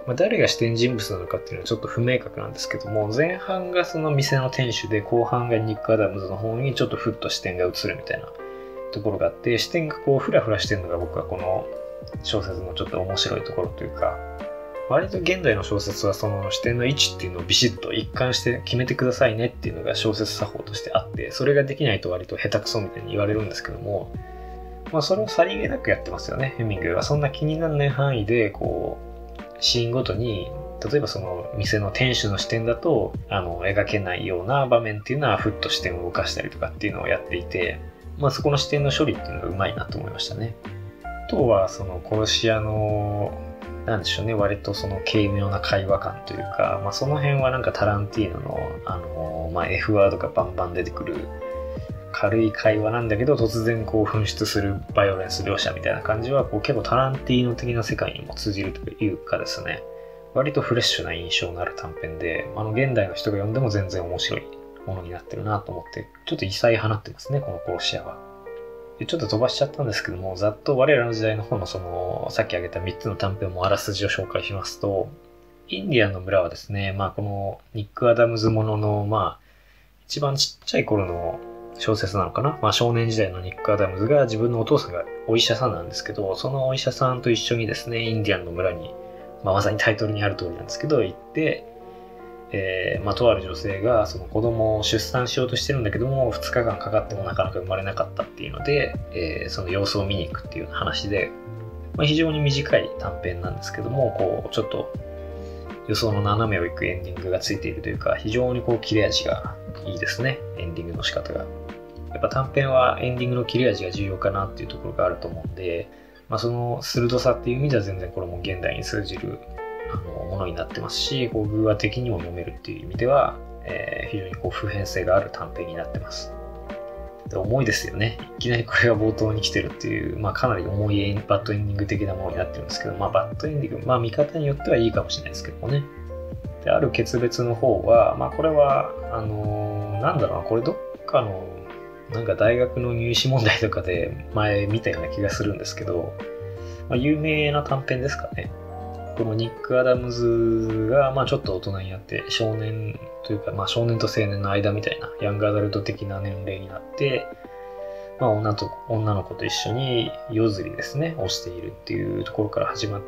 まあ、誰が視点人物なのかっていうのはちょっと不明確なんですけども、前半がその店の店主で、後半がニック・アダムズの方にちょっとふっと視点が移るみたいなところがあって、視点がこうフラフラしてるのが僕はこの小説のちょっと面白いところというか、割と現代の小説はその視点の位置っていうのをビシッと一貫して決めてくださいねっていうのが小説作法としてあって、それができないと割と下手くそみたいに言われるんですけども、まあそれをさりげなくやってますよね、ヘミングウェイは。そんな気にならない範囲でこうシーンごとに、例えばその店の店主の視点だとあの描けないような場面っていうのはふっと視点を動かしたりとかっていうのをやっていて、まあそこの視点の処理っていうのがうまいなと思いましたね。あとはその殺し屋のなんでしょうね、割とその軽妙な会話感というか、まあ、その辺はなんかタランティーノの、あのーまあ、F ワードがバンバン出てくる軽い会話なんだけど、突然こう噴出するバイオレンス描写みたいな感じはこう結構タランティーノ的な世界にも通じるというかですね、割とフレッシュな印象のある短編で、あの現代の人が読んでも全然面白いものになってるなと思って、ちょっと異彩放ってますね、この殺し屋は。ちょっと飛ばしちゃったんですけども、ざっと我らの時代の方のその、さっき挙げたみっつの短編もあらすじを紹介しますと、インディアンの村はですね、まあこのニック・アダムズものの、まあ、一番ちっちゃい頃の小説なのかな。まあ少年時代のニック・アダムズが自分のお父さんがお医者さんなんですけど、そのお医者さんと一緒にですね、インディアンの村に、まあまさにタイトルにある通りなんですけど、行って、えー、まあとある女性がその子供を出産しようとしてるんだけども、ふつかかんかかってもなかなか生まれなかったっていうので、えー、その様子を見に行くっていう話で、まあ、非常に短い短編なんですけども、こうちょっと予想の斜めを行くエンディングがついているというか、非常にこう切れ味がいいですね、エンディングの仕方が。やっぱ短編はエンディングの切れ味が重要かなっていうところがあると思うんで、まあ、その鋭さっていう意味では全然これも現代に通じるあのものになってますし、こう偶話的にも読めるっていう意味では、えー、非常にこう普遍性がある短編になってます。で、重いですよね。いきなりこれが冒頭に来てるっていう、まあ、かなり重いバッドエンディング的なものになってるんですけど、まあ、バッドエンディング、まあ見方によってはいいかもしれないですけどもね。で、ある決別の方は、まあこれはあのー、なんだろうな、これどっかのなんか大学の入試問題とかで前見たような気がするんですけど、まあ、有名な短編ですかね。このニック・アダムズが、まあ、ちょっと大人になって少年というか、まあ、少年と青年の間みたいなヤングアダルト的な年齢になって、まあ、女と女の子と一緒に夜釣りですねをしているっていうところから始まって、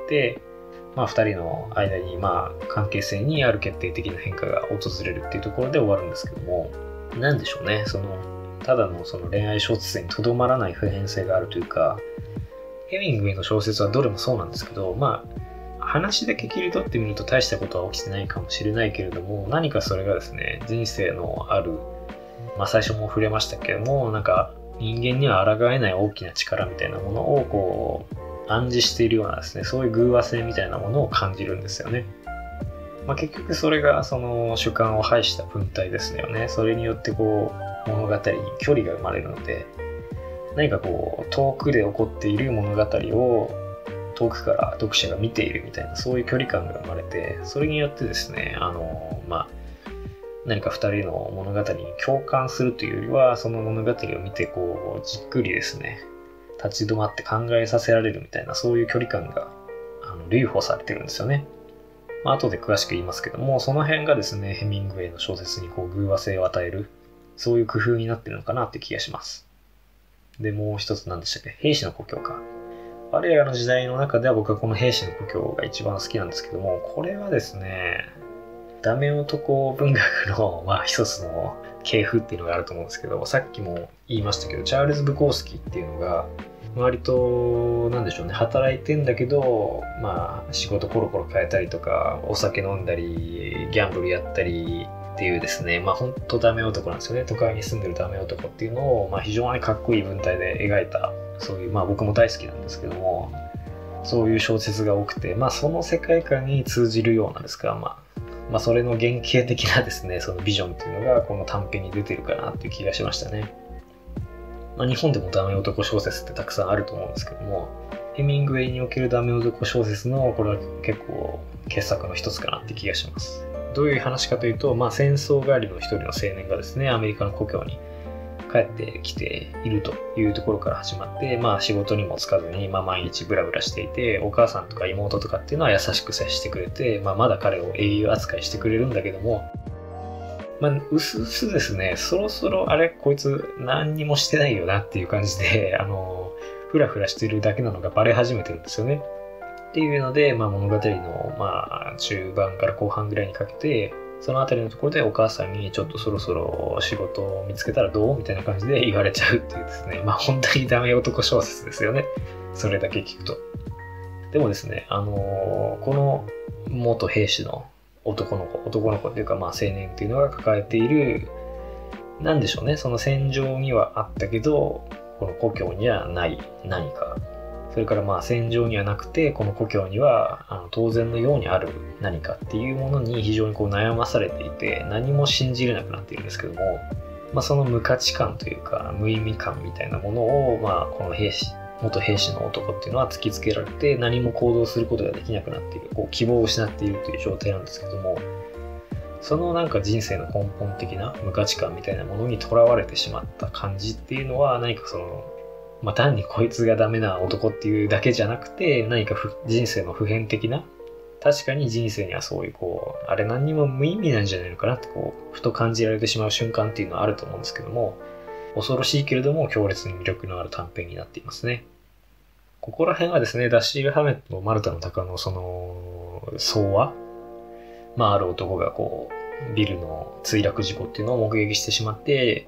まあ、ふたりの間に、まあ、関係性にある決定的な変化が訪れるっていうところで終わるんですけども、なんでしょうね、そのただのその恋愛小説にとどまらない普遍性があるというか、ヘミングウェイの小説はどれもそうなんですけど、まあ話だけ切り取ってみると大したことは起きてないかもしれないけれども、何かそれがですね、人生のある、まあ最初も触れましたけども、なんか人間には抗えない大きな力みたいなものをこう暗示しているようなですね、そういう偶話性みたいなものを感じるんですよね。まあ、結局それがその主観を排した文体ですよね。それによってこう物語に距離が生まれるので、何かこう遠くで起こっている物語を遠くから読者が見ているみたいな、そういう距離感が生まれて、それによってですね、あのまあ何か二人の物語に共感するというよりは、その物語を見てこうじっくりですね立ち止まって考えさせられるみたいな、そういう距離感があの留保されてるんですよね。まあ後で詳しく言いますけども、その辺がですねヘミングウェイの小説にこう偶話性を与える、そういう工夫になってるのかなって気がします。で、もう一つ何でしたっけ、兵士の故郷か。我らの時代の中では僕はこの兵士の故郷が一番好きなんですけども、これはですね、ダメ男文学の、まあ、一つの系譜っていうのがあると思うんですけど、さっきも言いましたけど、チャールズ・ブコースキーっていうのが、割と、なんでしょうね、働いてんだけど、まあ、仕事コロコロ変えたりとか、お酒飲んだり、ギャンブルやったりっていうですね、まあ、ほんとダメ男なんですよね。都会に住んでるダメ男っていうのを、まあ、非常にかっこいい文体で描いた、そういう、まあ僕も大好きなんですけども、そういう小説が多くて、まあその世界観に通じるようなですか、まあ、まあそれの原型的なですね、そのビジョンっていうのがこの短編に出てるかなっていう気がしましたね。まあ日本でもダメ男小説ってたくさんあると思うんですけども、ヘミングウェイにおけるダメ男小説のこれは結構傑作の一つかなって気がします。どういう話かというと、まあ戦争帰りの一人の青年がですね、アメリカの故郷に帰ってきているというところから始まって、まあ仕事にもつかずに、まあ毎日ブラブラしていて、お母さんとか妹とかっていうのは優しく接してくれて、まあまだ彼を英雄扱いしてくれるんだけども、まあうすうすですね、そろそろあれ、こいつ何にもしてないよなっていう感じで、あの、ふらふらしてるだけなのがバレ始めてるんですよね。っていうので、まあ物語の、まあ中盤から後半ぐらいにかけて、そのあたりのところでお母さんにちょっとそろそろ仕事を見つけたらどうみたいな感じで言われちゃうっていうですね。まあ本当にダメ男小説ですよね。それだけ聞くと。でもですね、あのー、この元兵士の男の子、男の子っていうかまあ青年っていうのが抱えている、なんでしょうね、その戦場にはあったけど、この故郷にはない何か。それからまあ戦場にはなくて、この故郷にはあの当然のようにある何かっていうものに非常にこう悩まされていて、何も信じれなくなっているんですけども、まあ、その無価値観というか無意味感みたいなものを、まあ、この兵士、元兵士の男っていうのは突きつけられて、何も行動することができなくなっている、こう希望を失っているという状態なんですけども、そのなんか人生の根本的な無価値観みたいなものにとらわれてしまった感じっていうのは、何かそのまあ、単にこいつがダメな男っていうだけじゃなくて、何か人生の普遍的な、確かに人生にはそういうこう、あれ何にも無意味なんじゃないのかなってこう、ふと感じられてしまう瞬間っていうのはあると思うんですけども、恐ろしいけれども強烈に魅力のある短編になっていますね。ここら辺はですね、ダッシール・ハメットとマルタの鷹のその、相話、まあある男がこう、ビルの墜落事故っていうのを目撃してしまって、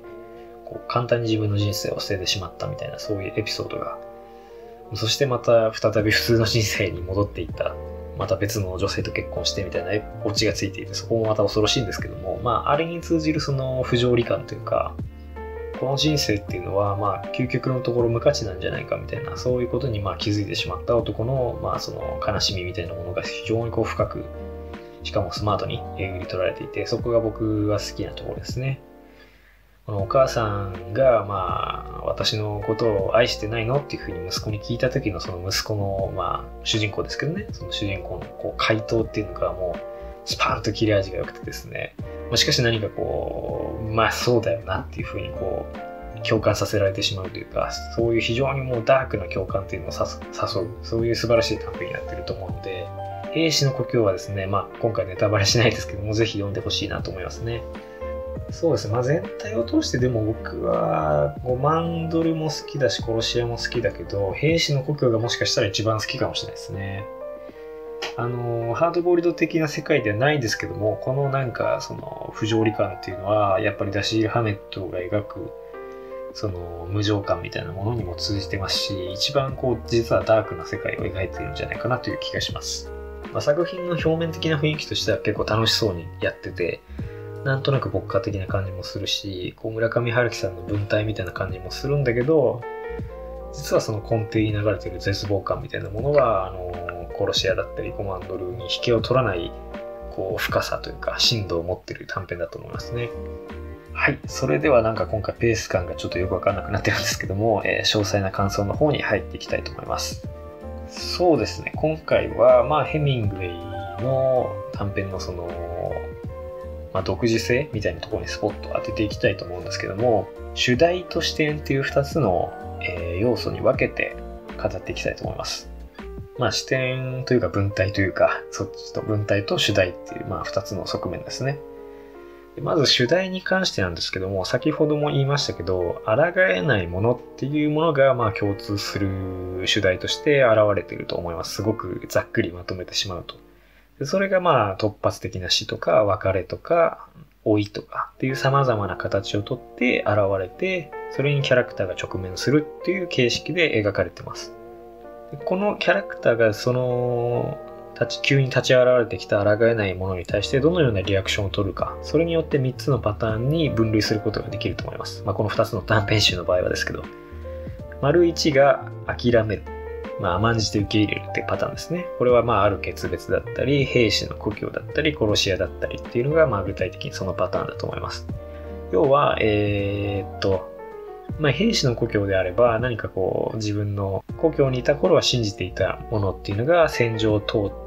簡単に自分の人生を捨ててしまったみたいなそういうエピソードが、そしてまた再び普通の人生に戻っていった、また別の女性と結婚してみたいなオチがついていて、そこもまた恐ろしいんですけども、まああれに通じるその不条理感というか、この人生っていうのはまあ究極のところ無価値なんじゃないかみたいな、そういうことにまあ気づいてしまった男のまあその悲しみみたいなものが非常にこう深く、しかもスマートにえぐり取られていて、そこが僕は好きなところですね。このお母さんが、まあ、私のことを愛してないのっていうふうに息子に聞いた時のその息子の、まあ、主人公ですけどね、その主人公のこう回答っていうのがもう、スパーンと切れ味が良くてですね、まあ、しかし何かこう、まあそうだよなっていうふうにこう、共感させられてしまうというか、そういう非常にもうダークな共感っていうのを誘う、そういう素晴らしい短編になっていると思うので、兵士の故郷はですね、まあ今回ネタバレしないですけども、ぜひ読んでほしいなと思いますね。そうですね。まあ全体を通してでも僕はごまんドルも好きだし殺し屋も好きだけど、兵士の故郷がもしかしたら一番好きかもしれないですね。あの、ハードボイルド的な世界ではないですけども、このなんかその不条理感っていうのはやっぱりダシール・ハメットが描くその無常感みたいなものにも通じてますし、一番こう実はダークな世界を描いているんじゃないかなという気がします。まあ、作品の表面的な雰囲気としては結構楽しそうにやってて、なんとなく牧歌的な感じもするし、こう村上春樹さんの文体みたいな感じもするんだけど、実はその根底に流れている絶望感みたいなものは、あの殺し屋だったりコマンドルに引けを取らないこう深さというか深度を持っている短編だと思いますね。はい、それではなんか今回ペース感がちょっとよくわかんなくなってるんですけども、えー、詳細な感想の方に入っていきたいと思います。そうですね、今回はまあヘミングウェイの短編のそのまあ、独自性みたいなところにスポットを当てていきたいと思うんですけども、主題と視点っていうふたつの、えー、要素に分けて語っていきたいと思います。まあ視点というか文体というか、そっちと文体と主題っていうまあふたつの側面ですね。でまず主題に関してなんですけども、先ほども言いましたけど、抗えないものっていうものがまあ共通する主題として現れていると思います。すごくざっくりまとめてしまうと。それがまあ突発的な死とか別れとか老いとかっていう様々な形をとって現れて、それにキャラクターが直面するっていう形式で描かれてます。このキャラクターがその立ち急に立ち現れてきた抗えないものに対してどのようなリアクションを取るか、それによってみっつのパターンに分類することができると思います。まあ、このふたつの短編集の場合はですけど、丸いちが諦める。まあ、甘んじて受け入れるっていうパターンですね。これはまあある決別だったり、兵士の故郷だったり、殺し屋だったりっていうのがまあ具体的にそのパターンだと思います。要は、えー、っと、まあ、兵士の故郷であれば何かこう自分の故郷にいた頃は信じていたものっていうのが戦場を通っ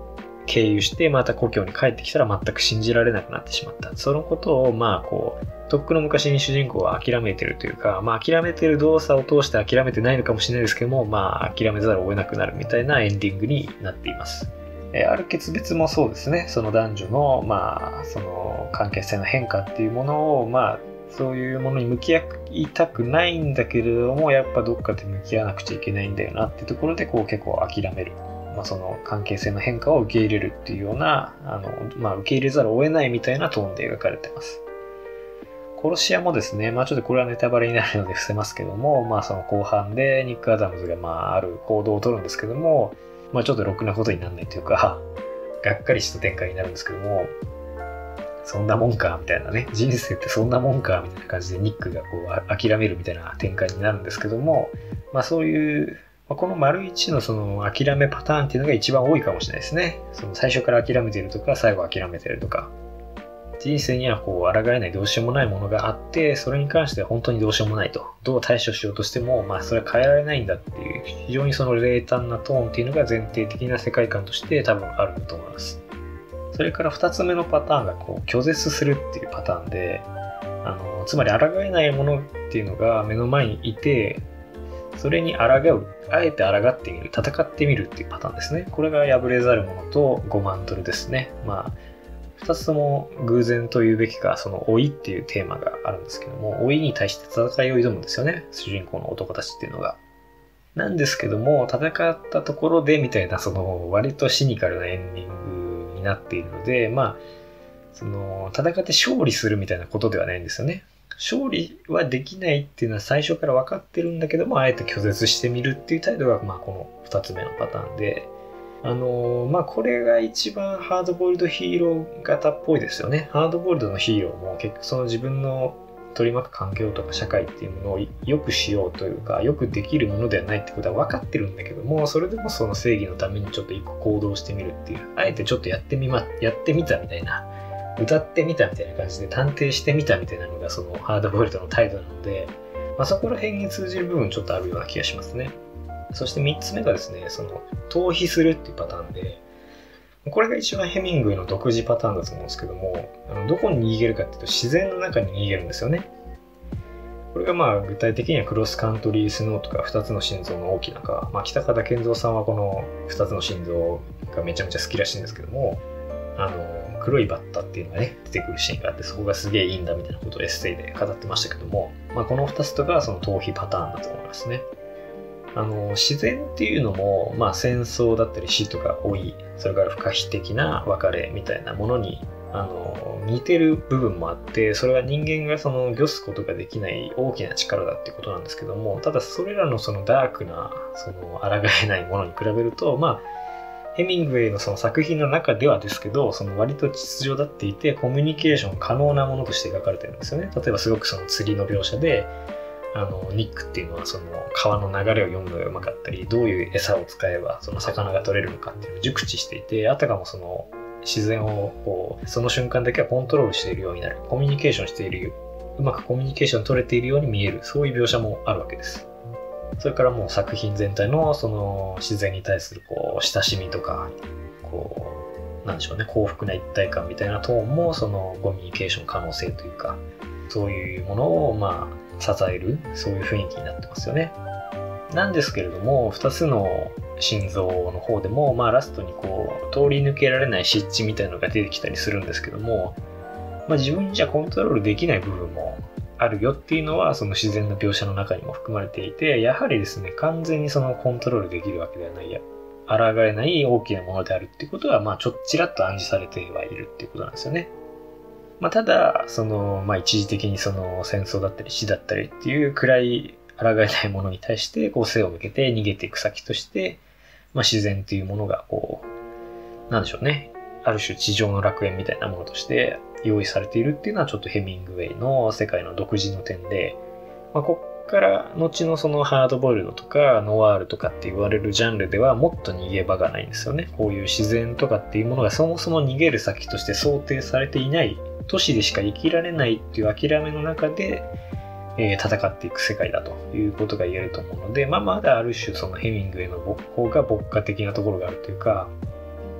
経由してまた故郷に帰ってきたら全く信じられなくなってしまった。そのことをまあこうとっくの昔に主人公は諦めてるというか、まあ諦めてる動作を通して諦めてないのかもしれないですけども、まあ諦めざるを得なくなるみたいなエンディングになっています。えー、ある決別もそうですね。その男女のまあその関係性の変化っていうものをまあそういうものに向き合いたくないんだけれども、やっぱどっかで向き合わなくちゃいけないんだよなっていうところでこう結構諦める。まあ、その関係性の変化を受け入れるっていうような、あの、まあ、受け入れざるを得ないみたいなトーンで描かれてます。殺し屋もですね、まあちょっとこれはネタバレになるので伏せますけども、まあその後半でニック・アダムズがまあある行動を取るんですけども、まあちょっとろくなことにならないというか、がっかりした展開になるんですけども、そんなもんかみたいなね、人生ってそんなもんかみたいな感じでニックがこう諦めるみたいな展開になるんですけども、まあそういうこの丸一のその諦めパターンっていうのが一番多いかもしれないですね。その最初から諦めてるとか、最後諦めてるとか。人生にはこう抗えないどうしようもないものがあって、それに関しては本当にどうしようもないと。どう対処しようとしても、まあそれは変えられないんだっていう、非常にその冷淡なトーンっていうのが前提的な世界観として多分あると思います。それから二つ目のパターンがこう拒絶するっていうパターンで、あの、つまり抗えないものっていうのが目の前にいて、それに抗う、あえて抗ってみる、戦ってみるっていうパターンですね。これが破れざる者とごまんドルですね。まあ、二つとも偶然というべきか、その老いっていうテーマがあるんですけども、老いに対して戦いを挑むんですよね。主人公の男たちっていうのが。なんですけども、戦ったところでみたいな、その割とシニカルなエンディングになっているので、まあ、その戦って勝利するみたいなことではないんですよね。勝利はできないっていうのは最初から分かってるんだけども、あえて拒絶してみるっていう態度が、まあ、この二つ目のパターンで、あのー、まあ、これが一番ハードボイルドヒーロー型っぽいですよね。ハードボイルドのヒーローも結局その自分の取り巻く環境とか社会っていうものを良くしようというか、よくできるものではないってことは分かってるんだけども、それでもその正義のためにちょっと一個行動してみるっていう、あえてちょっとやってみま、やってみたみたいな、歌ってみたみたいな感じで探偵してみたみたいなのがそのハードボイルドの態度なので、まあ、そこら辺に通じる部分ちょっとあるような気がしますね。そしてみっつめがですね、その逃避するっていうパターンで、これが一番ヘミングウェイの独自パターンだと思うんですけども、あのどこに逃げるかっていうと自然の中に逃げるんですよね。これがまあ具体的にはクロスカントリースノーとかふたつの心臓の大きなか、まあ、北方健三さんはこのふたつの心臓がめちゃめちゃ好きらしいんですけども、あの黒いバッタっていうのがね出てくるシーンがあって、そこがすげえいいんだみたいなことをエッセイで語ってましたけども、まあ、このふたつとかその逃避パターンだと思いますね。あの自然っていうのも、まあ、戦争だったり死とか老い、それから不可避的な別れみたいなものにあの似てる部分もあって、それは人間がその御すことができない大きな力だっていうことなんですけども、ただそれらのそのダークなその抗えないものに比べると、まあヘミングウェイのその作品の中ではですけど、その割と秩序立っていてコミュニケーション可能なものとして描かれてるんですよね。例えばすごくその釣りの描写で、あのニックっていうのはその川の流れを読むのがうまかったり、どういう餌を使えばその魚が取れるのかっていうのを熟知していて、あたかもその自然をこうその瞬間だけはコントロールしているようになる、コミュニケーションしている、うまくコミュニケーション取れているように見える、そういう描写もあるわけです。それからもう作品全体のその自然に対するこう親しみとか、こうなんでしょうね、幸福な一体感みたいなトーンもそのコミュニケーション可能性というか、そういうものをまあ支える、そういう雰囲気になってますよね。なんですけれども、ふたつの心臓の方でも、まあ、ラストにこう通り抜けられない湿地みたいなのが出てきたりするんですけども、まあ、自分じゃコントロールできない部分もあるよっていうのはその自然な描写の中にも含まれていて、やはりですね、完全にそのコントロールできるわけではないや、抗えない大きなものであるっていうことは、まあちょっとちらっと暗示されてはいるっていうことなんですよね。まあ、ただその、まあ、一時的にその戦争だったり死だったりっていう暗い抗えないものに対してこう背を向けて逃げていく先として、まあ、自然っていうものがこうなんでしょうね、ある種地上の楽園みたいなものとして用意されているっていうのはちょっとヘミングウェイの世界の独自の点で、まあ、こっから後のそのハードボイルドとかノワールとかって言われるジャンルではもっと逃げ場がないんですよね。こういう自然とかっていうものがそもそも逃げる先として想定されていない、都市でしか生きられないっていう諦めの中で、えー、戦っていく世界だということが言えると思うので、まあ、まだある種そのヘミングウェイの方が牧歌的なところがあるというか、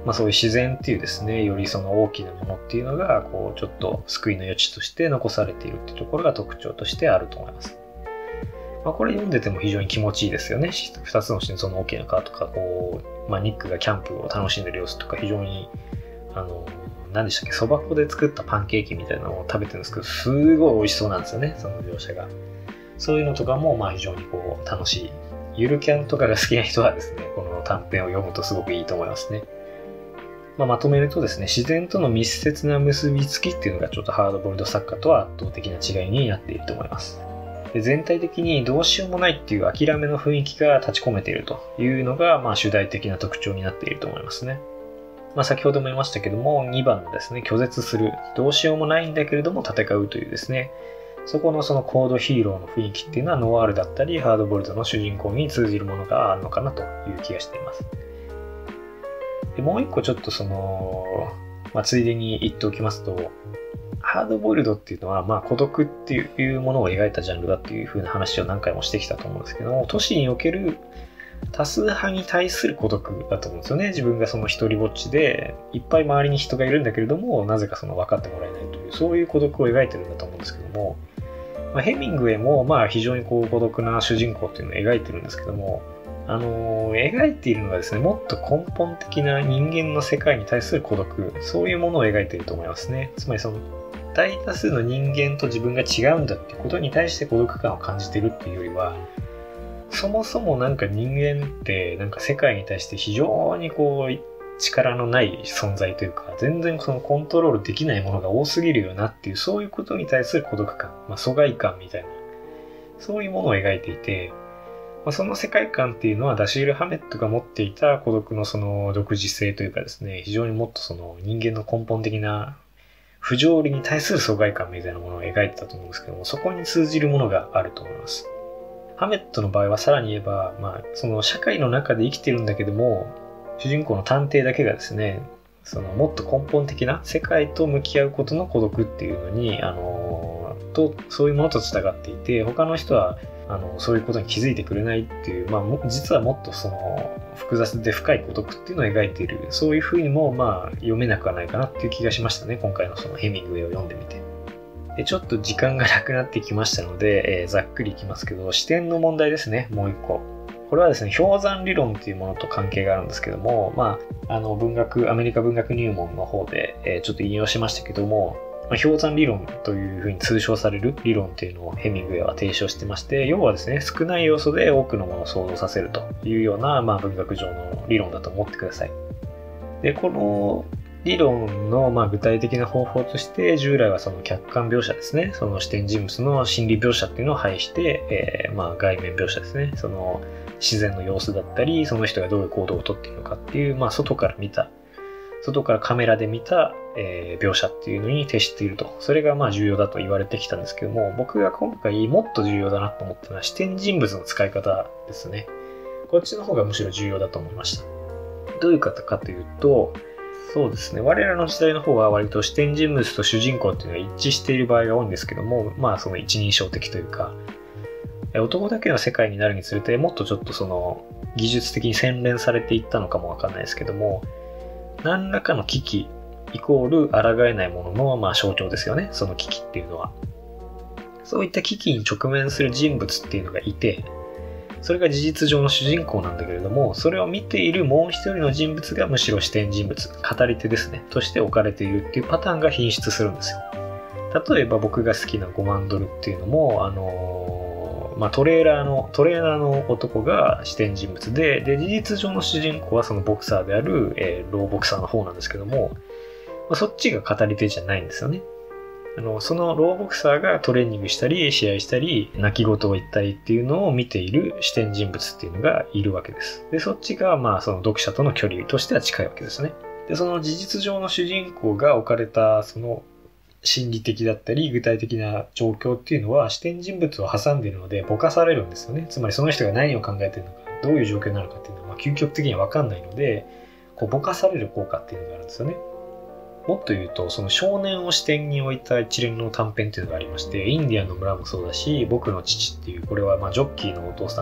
まあ、そういう自然っていうですね、よりその大きなものっていうのが、こう、ちょっと救いの余地として残されているっていうところが特徴としてあると思います。まあ、これ読んでても非常に気持ちいいですよね。二つの心臓の大きな川とか、こう、まあ、ニックがキャンプを楽しんでる様子とか、非常に、あの、何でしたっけ、そば粉で作ったパンケーキみたいなのを食べてるんですけど、すごい美味しそうなんですよね、その描写が。そういうのとかも、まあ、非常にこう、楽しい。ゆるキャンとかが好きな人はですね、この短編を読むとすごくいいと思いますね。まあ、まとめるとですね、自然との密接な結びつきっていうのがちょっとハードボイルド作家とは圧倒的な違いになっていると思います。で、全体的にどうしようもないっていう諦めの雰囲気が立ち込めているというのが、まあ、主題的な特徴になっていると思いますね。まあ、先ほども言いましたけども、にばんのですね、拒絶する、どうしようもないんだけれども戦うというですね、そこのそのコードヒーローの雰囲気っていうのはノワールだったり、ハードボイルドの主人公に通じるものがあるのかなという気がしています。で、もう一個ちょっとその、まあ、ついでに言っておきますと、ハードボイルドっていうのは、まあ、孤独っていうものを描いたジャンルだっていう風な話を何回もしてきたと思うんですけども、都市における多数派に対する孤独だと思うんですよね。自分がその一人ぼっちで、いっぱい周りに人がいるんだけれども、なぜかその分かってもらえないという、そういう孤独を描いてるんだと思うんですけども、まあ、ヘミングウェイも、まあ、非常にこう孤独な主人公っていうのを描いてるんですけども、あのー、描いているのがですね、もっと根本的な人間の世界に対する孤独、そういうものを描いていると思いますね。つまりその、大多数の人間と自分が違うんだっていうことに対して孤独感を感じてるっていうよりは、そもそもなんか人間ってなんか世界に対して非常にこう力のない存在というか、全然そのコントロールできないものが多すぎるよなっていう、そういうことに対する孤独感、まあ、疎外感みたいな、そういうものを描いていて、まあ、その世界観っていうのはダシール・ハメットが持っていた孤独のその独自性というかですね、非常にもっとその人間の根本的な不条理に対する疎外感みたいなものを描いてたと思うんですけども、そこに通じるものがあると思います。ハメットの場合はさらに言えば、まあ、その社会の中で生きてるんだけども、主人公の探偵だけがですね、そのもっと根本的な世界と向き合うことの孤独っていうのに、あのー、と、そういうものと従っていて、他の人は、あの、そういうことに気づいてくれないっていう、まあ、実はもっとその、複雑で深い孤独っていうのを描いている、そういう風にも、まあ、読めなくはないかなっていう気がしましたね、今回のそのヘミングウェイを読んでみて。で、ちょっと時間がなくなってきましたので、えー、ざっくりいきますけど、視点の問題ですね、もう一個。これはですね、氷山理論っていうものと関係があるんですけども、まあ、あの、文学、アメリカ文学入門の方で、えー、ちょっと引用しましたけども、まあ、氷山理論というふうに通称される理論っていうのをヘミングウェイは提唱してまして、要はですね、少ない要素で多くのものを想像させるというような、まあ、文学上の理論だと思ってください。で、この理論のまあ具体的な方法として、従来はその客観描写ですね、その視点人物の心理描写っていうのを排して、えー、まあ外面描写ですね、その自然の様子だったり、その人がどういう行動をとっているのかっていう、まあ外から見た、外からカメラで見た、えー、描写っていうのに徹していると。それがまあ重要だと言われてきたんですけども、僕が今回もっと重要だなと思ったのは視点人物の使い方ですね。こっちの方がむしろ重要だと思いました。どういう方かというと、そうですね。我らの時代の方は割と視点人物と主人公っていうのが一致している場合が多いんですけども、まあその一人称的というか、男だけの世界になるにつれてもっとちょっとその技術的に洗練されていったのかもわかんないですけども、何らかの危機イコール抗えないもののまあ象徴ですよね。その危機っていうのは。そういった危機に直面する人物っていうのがいて、それが事実上の主人公なんだけれども、それを見ているもう一人の人物がむしろ視点人物、語り手ですね、として置かれているっていうパターンが頻出するんですよ。例えば僕が好きなごまんドルっていうのも、あのー、まあ、トレーラーの、トレーナーの男が視点人物で、で、事実上の主人公はそのボクサーである、えー、ローボクサーの方なんですけども、まあ、そっちが語り手じゃないんですよね。あの、そのローボクサーがトレーニングしたり、試合したり、泣き言を言ったりっていうのを見ている視点人物っていうのがいるわけです。で、そっちが、まあ、その読者との距離としては近いわけですね。で、その事実上の主人公が置かれた、その心理的だったり、具体的な状況っていうのは、視点人物を挟んでいるので、ぼかされるんですよね。つまりその人が何を考えているのか、どういう状況なのかっていうのは、まあ、究極的には分かんないので、こうぼかされる効果っていうのがあるんですよね。もっと言うと、その少年を視点に置いた一連の短編っていうのがありまして、インディアンの村もそうだし、僕の父っていう、これはまあジョッキーのお父さん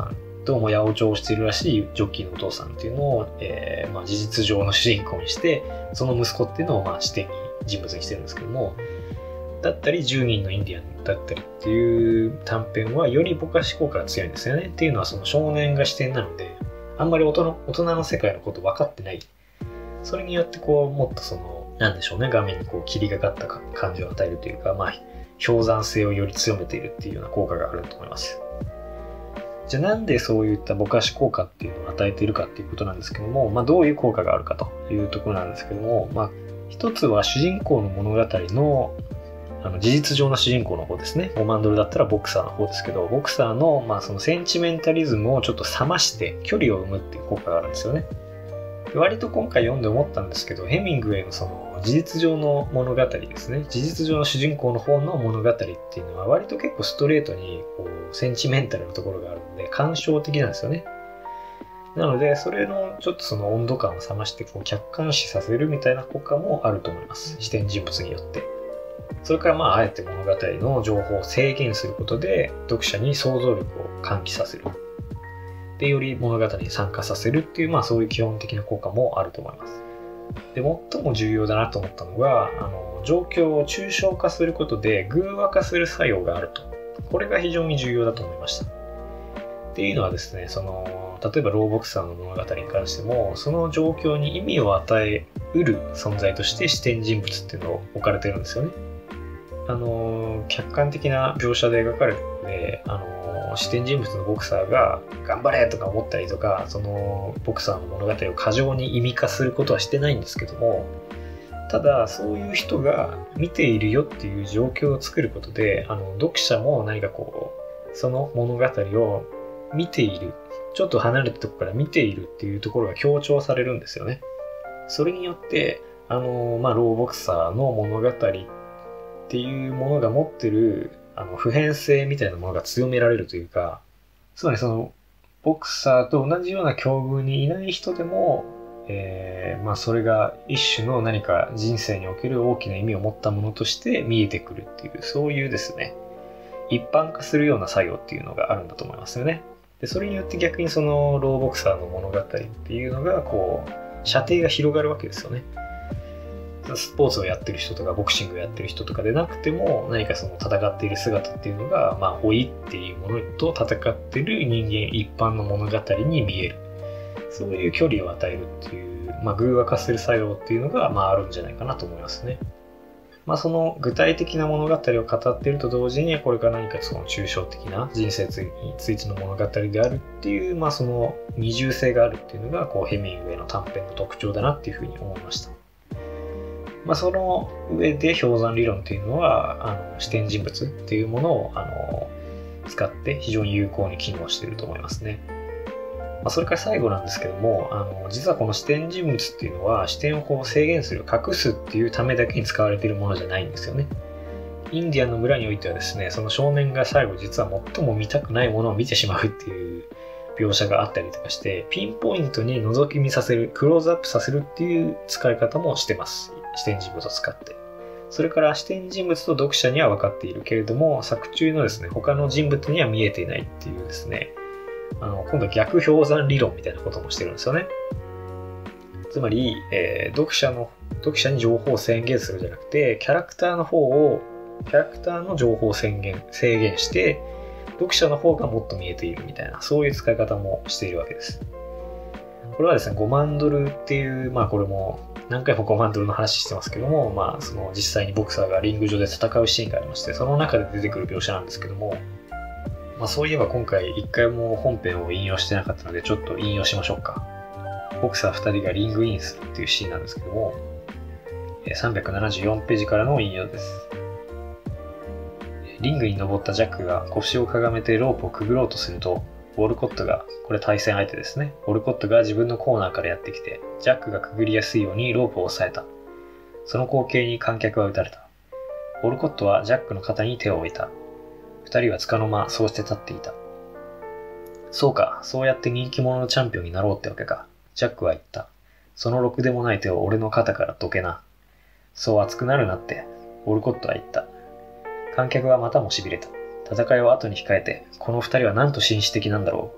どうも八百長をしているらしいジョッキーのお父さんっていうのを、えーまあ、事実上の主人公にして、その息子っていうのをまあ視点に人物にしてるんですけども、だったりじゅうにんのインディアンだったりっていう短編はよりぼかし効果が強いんですよね。っていうのはその少年が視点なので、あんまり大人、大人の世界のこと分かってない。それによってこうもっとそのなんでしょうね、画面にこう霧がかった感じを与えるというか、まあ氷山性をより強めているっていうような効果があると思います。じゃあなんでそういったぼかし効果っていうのを与えているかっていうことなんですけども、まあどういう効果があるかというところなんですけども、まあ一つは主人公の物語のあの事実上の主人公の方ですね。ゴマンドルだったらボクサーの方ですけど、ボクサーの、まあ、そのセンチメンタリズムをちょっと冷まして距離を生むっていう効果があるんですよね。割と今回読んで思ったんですけど、ヘミングウェイのその事実上の物語ですね。事実上の主人公の方の物語っていうのは割と結構ストレートにこうセンチメンタルなところがあるので感傷的なんですよね。なのでそれのちょっとその温度感を冷ましてこう客観視させるみたいな効果もあると思います。視点人物によって。それからまああえて物語の情報を制限することで読者に想像力を喚起させる。でより物語に参加させるっていうまあそういう基本的な効果もあると思います。で最も重要だなと思ったのがあの状況を抽象化することで偶話化する作用があると。これが非常に重要だと思いました。っていうのはですね、その例えばローボクサーの物語に関してもその状況に意味を与えうる存在として視点人物っていうのを置かれてるんですよね。あの客観的な描写で描かれてるので、あの視点人物のボクサーが頑張れとか思ったりとか、そのボクサーの物語を過剰に意味化することはしてないんですけども、ただそういう人が見ているよっていう状況を作ることで、あの読者も何かこうその物語を見ている、ちょっと離れたところから見ているっていうところが強調されるんですよね。それによってあの、まあ、ローボクサーの物語っていうものが持ってるあの普遍性みたいなものが強められるというか、つまりそのボクサーと同じような境遇にいない人でも、えーまあ、それが一種の何か人生における大きな意味を持ったものとして見えてくるっていう、そういうですね、一般化するような作用っていうのがあるんだと思いますよね。でそれによって逆にそのローボクサーの物語っていうのがこう射程が広がるわけですよね。スポーツをやってる人とかボクシングをやってる人とかでなくても何かその戦っている姿っていうのが、まあ老いっていうものと戦ってる人間一般の物語に見える、そういう距離を与えるっていう、まあ、偶話化する作用っていうのが、まあ、あるんじゃないかなと思いますね。まあ、その具体的な物語を語っていると同時にこれが何かその抽象的な人生についての物語であるっていう、まあ、その二重性があるっていうのがこうヘミングウェイの短編の特徴だなっていうふうに思いました。まあ、その上で氷山理論っていうのはあの視点人物っていうものをあの使って非常に有効に機能していると思いますね。まあ、それから最後なんですけども、あの実はこの視点人物っていうのは視点をこう制限する、隠すっていうためだけに使われているものじゃないんですよね。インディアンの村においてはですね、その少年が最後実は最も見たくないものを見てしまうっていう描写があったりとかして、ピンポイントに覗き見させる、クローズアップさせるっていう使い方もしてます。視点人物を使って。それから視点人物と読者には分かっているけれども、作中のですね、他の人物には見えていないっていうですね、あの今度は逆氷山理論みたいなこともしてるんですよね。つまり、えー、読者の読者に情報を宣言するんじゃなくて、キャラクターの方をキャラクターの情報を宣言制限して読者の方がもっと見えているみたいな、そういう使い方もしているわけです。これはですね、ごまんドルっていう、まあこれも何回もごまんドルの話してますけども、まあその実際にボクサーがリング上で戦うシーンがありまして、その中で出てくる描写なんですけども、まあ、そういえば今回一回も本編を引用してなかったのでちょっと引用しましょうか。ボクサーふたりがリングインするっていうシーンなんですけども、さんびゃくななじゅうよんページからの引用です。リングに登ったジャックが腰をかがめてロープをくぐろうとすると、ウォルコットが、これ対戦相手ですね、ウォルコットが自分のコーナーからやってきてジャックがくぐりやすいようにロープを押さえた。その光景に観客は打たれた。ウォルコットはジャックの肩に手を置いた。二人はつかの間そうして立っていた。そうか、そうやって人気者のチャンピオンになろうってわけか。ジャックは言った。そのろくでもない手を俺の肩からどけな。そう熱くなるなって、ウォルコットは言った。観客はまたも痺れた。戦いを後に控えて、この二人はなんと紳士的なんだろう。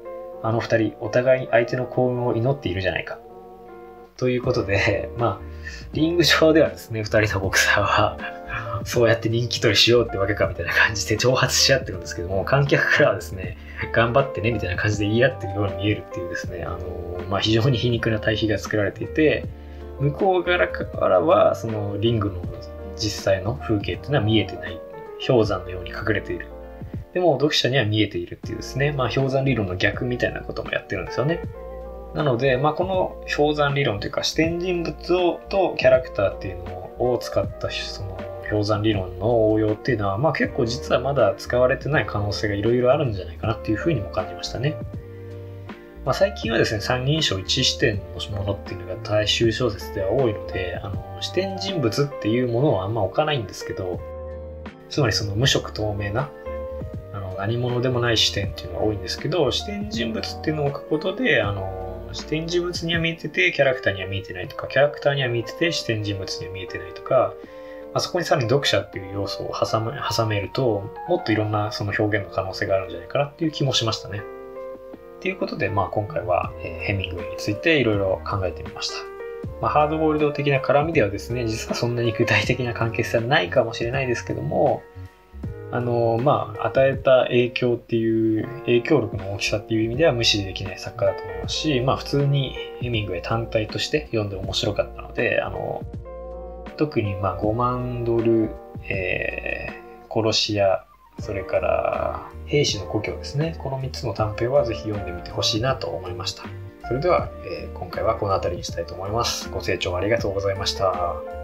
あの二人お互いに相手の幸運を祈っているじゃないか。ということで、まあ、リング上ではですね、二人のボクサーは、そうやって人気取りしようってわけかみたいな感じで挑発し合ってるんですけども、観客からはですね、頑張ってねみたいな感じで言い合ってるように見えるっていうですね、あのー、まあ、非常に皮肉な対比が作られていて、向こう側からは、そのリングの実際の風景っていうのは見えてない。氷山のように隠れている。でも、読者には見えているっていうですね、まあ、氷山理論の逆みたいなこともやってるんですよね。なので、まあ、この氷山理論というか視点人物をとキャラクターっていうのを使ったその氷山理論の応用っていうのは、まあ、結構実はまだ使われてない可能性がいろいろあるんじゃないかなっていうふうにも感じましたね。まあ、最近はですね、三人称一視点のものっていうのが大衆小説では多いので、あの視点人物っていうものをあんま置かないんですけど、つまりその無色透明なあの何者でもない視点っていうのが多いんですけど、視点人物っていうのを置くことで、あの視点人物には見えててキャラクターには見えてないとか、キャラクターには見えてて視点人物には見えてないとか、まあ、そこにさらに読者っていう要素を挟め、挟めると、もっといろんなその表現の可能性があるんじゃないかなっていう気もしましたね。ということで、まあ、今回は、えー、ヘミングウェイについていろいろ考えてみました。まあ、ハードボイルド的な絡みではですね、実はそんなに具体的な関係性はないかもしれないですけども、あのまあ、与えた影響っていう影響力の大きさっていう意味では無視できない作家だと思いますし、まあ、普通にヘミングウェイ単体として読んで面白かったので、あの特にまあごまんドル、えー、殺し屋、それから兵士の故郷ですね、このみっつの短編はぜひ読んでみてほしいなと思いました。それでは、えー、今回はこの辺りにしたいと思います。ご清聴ありがとうございました。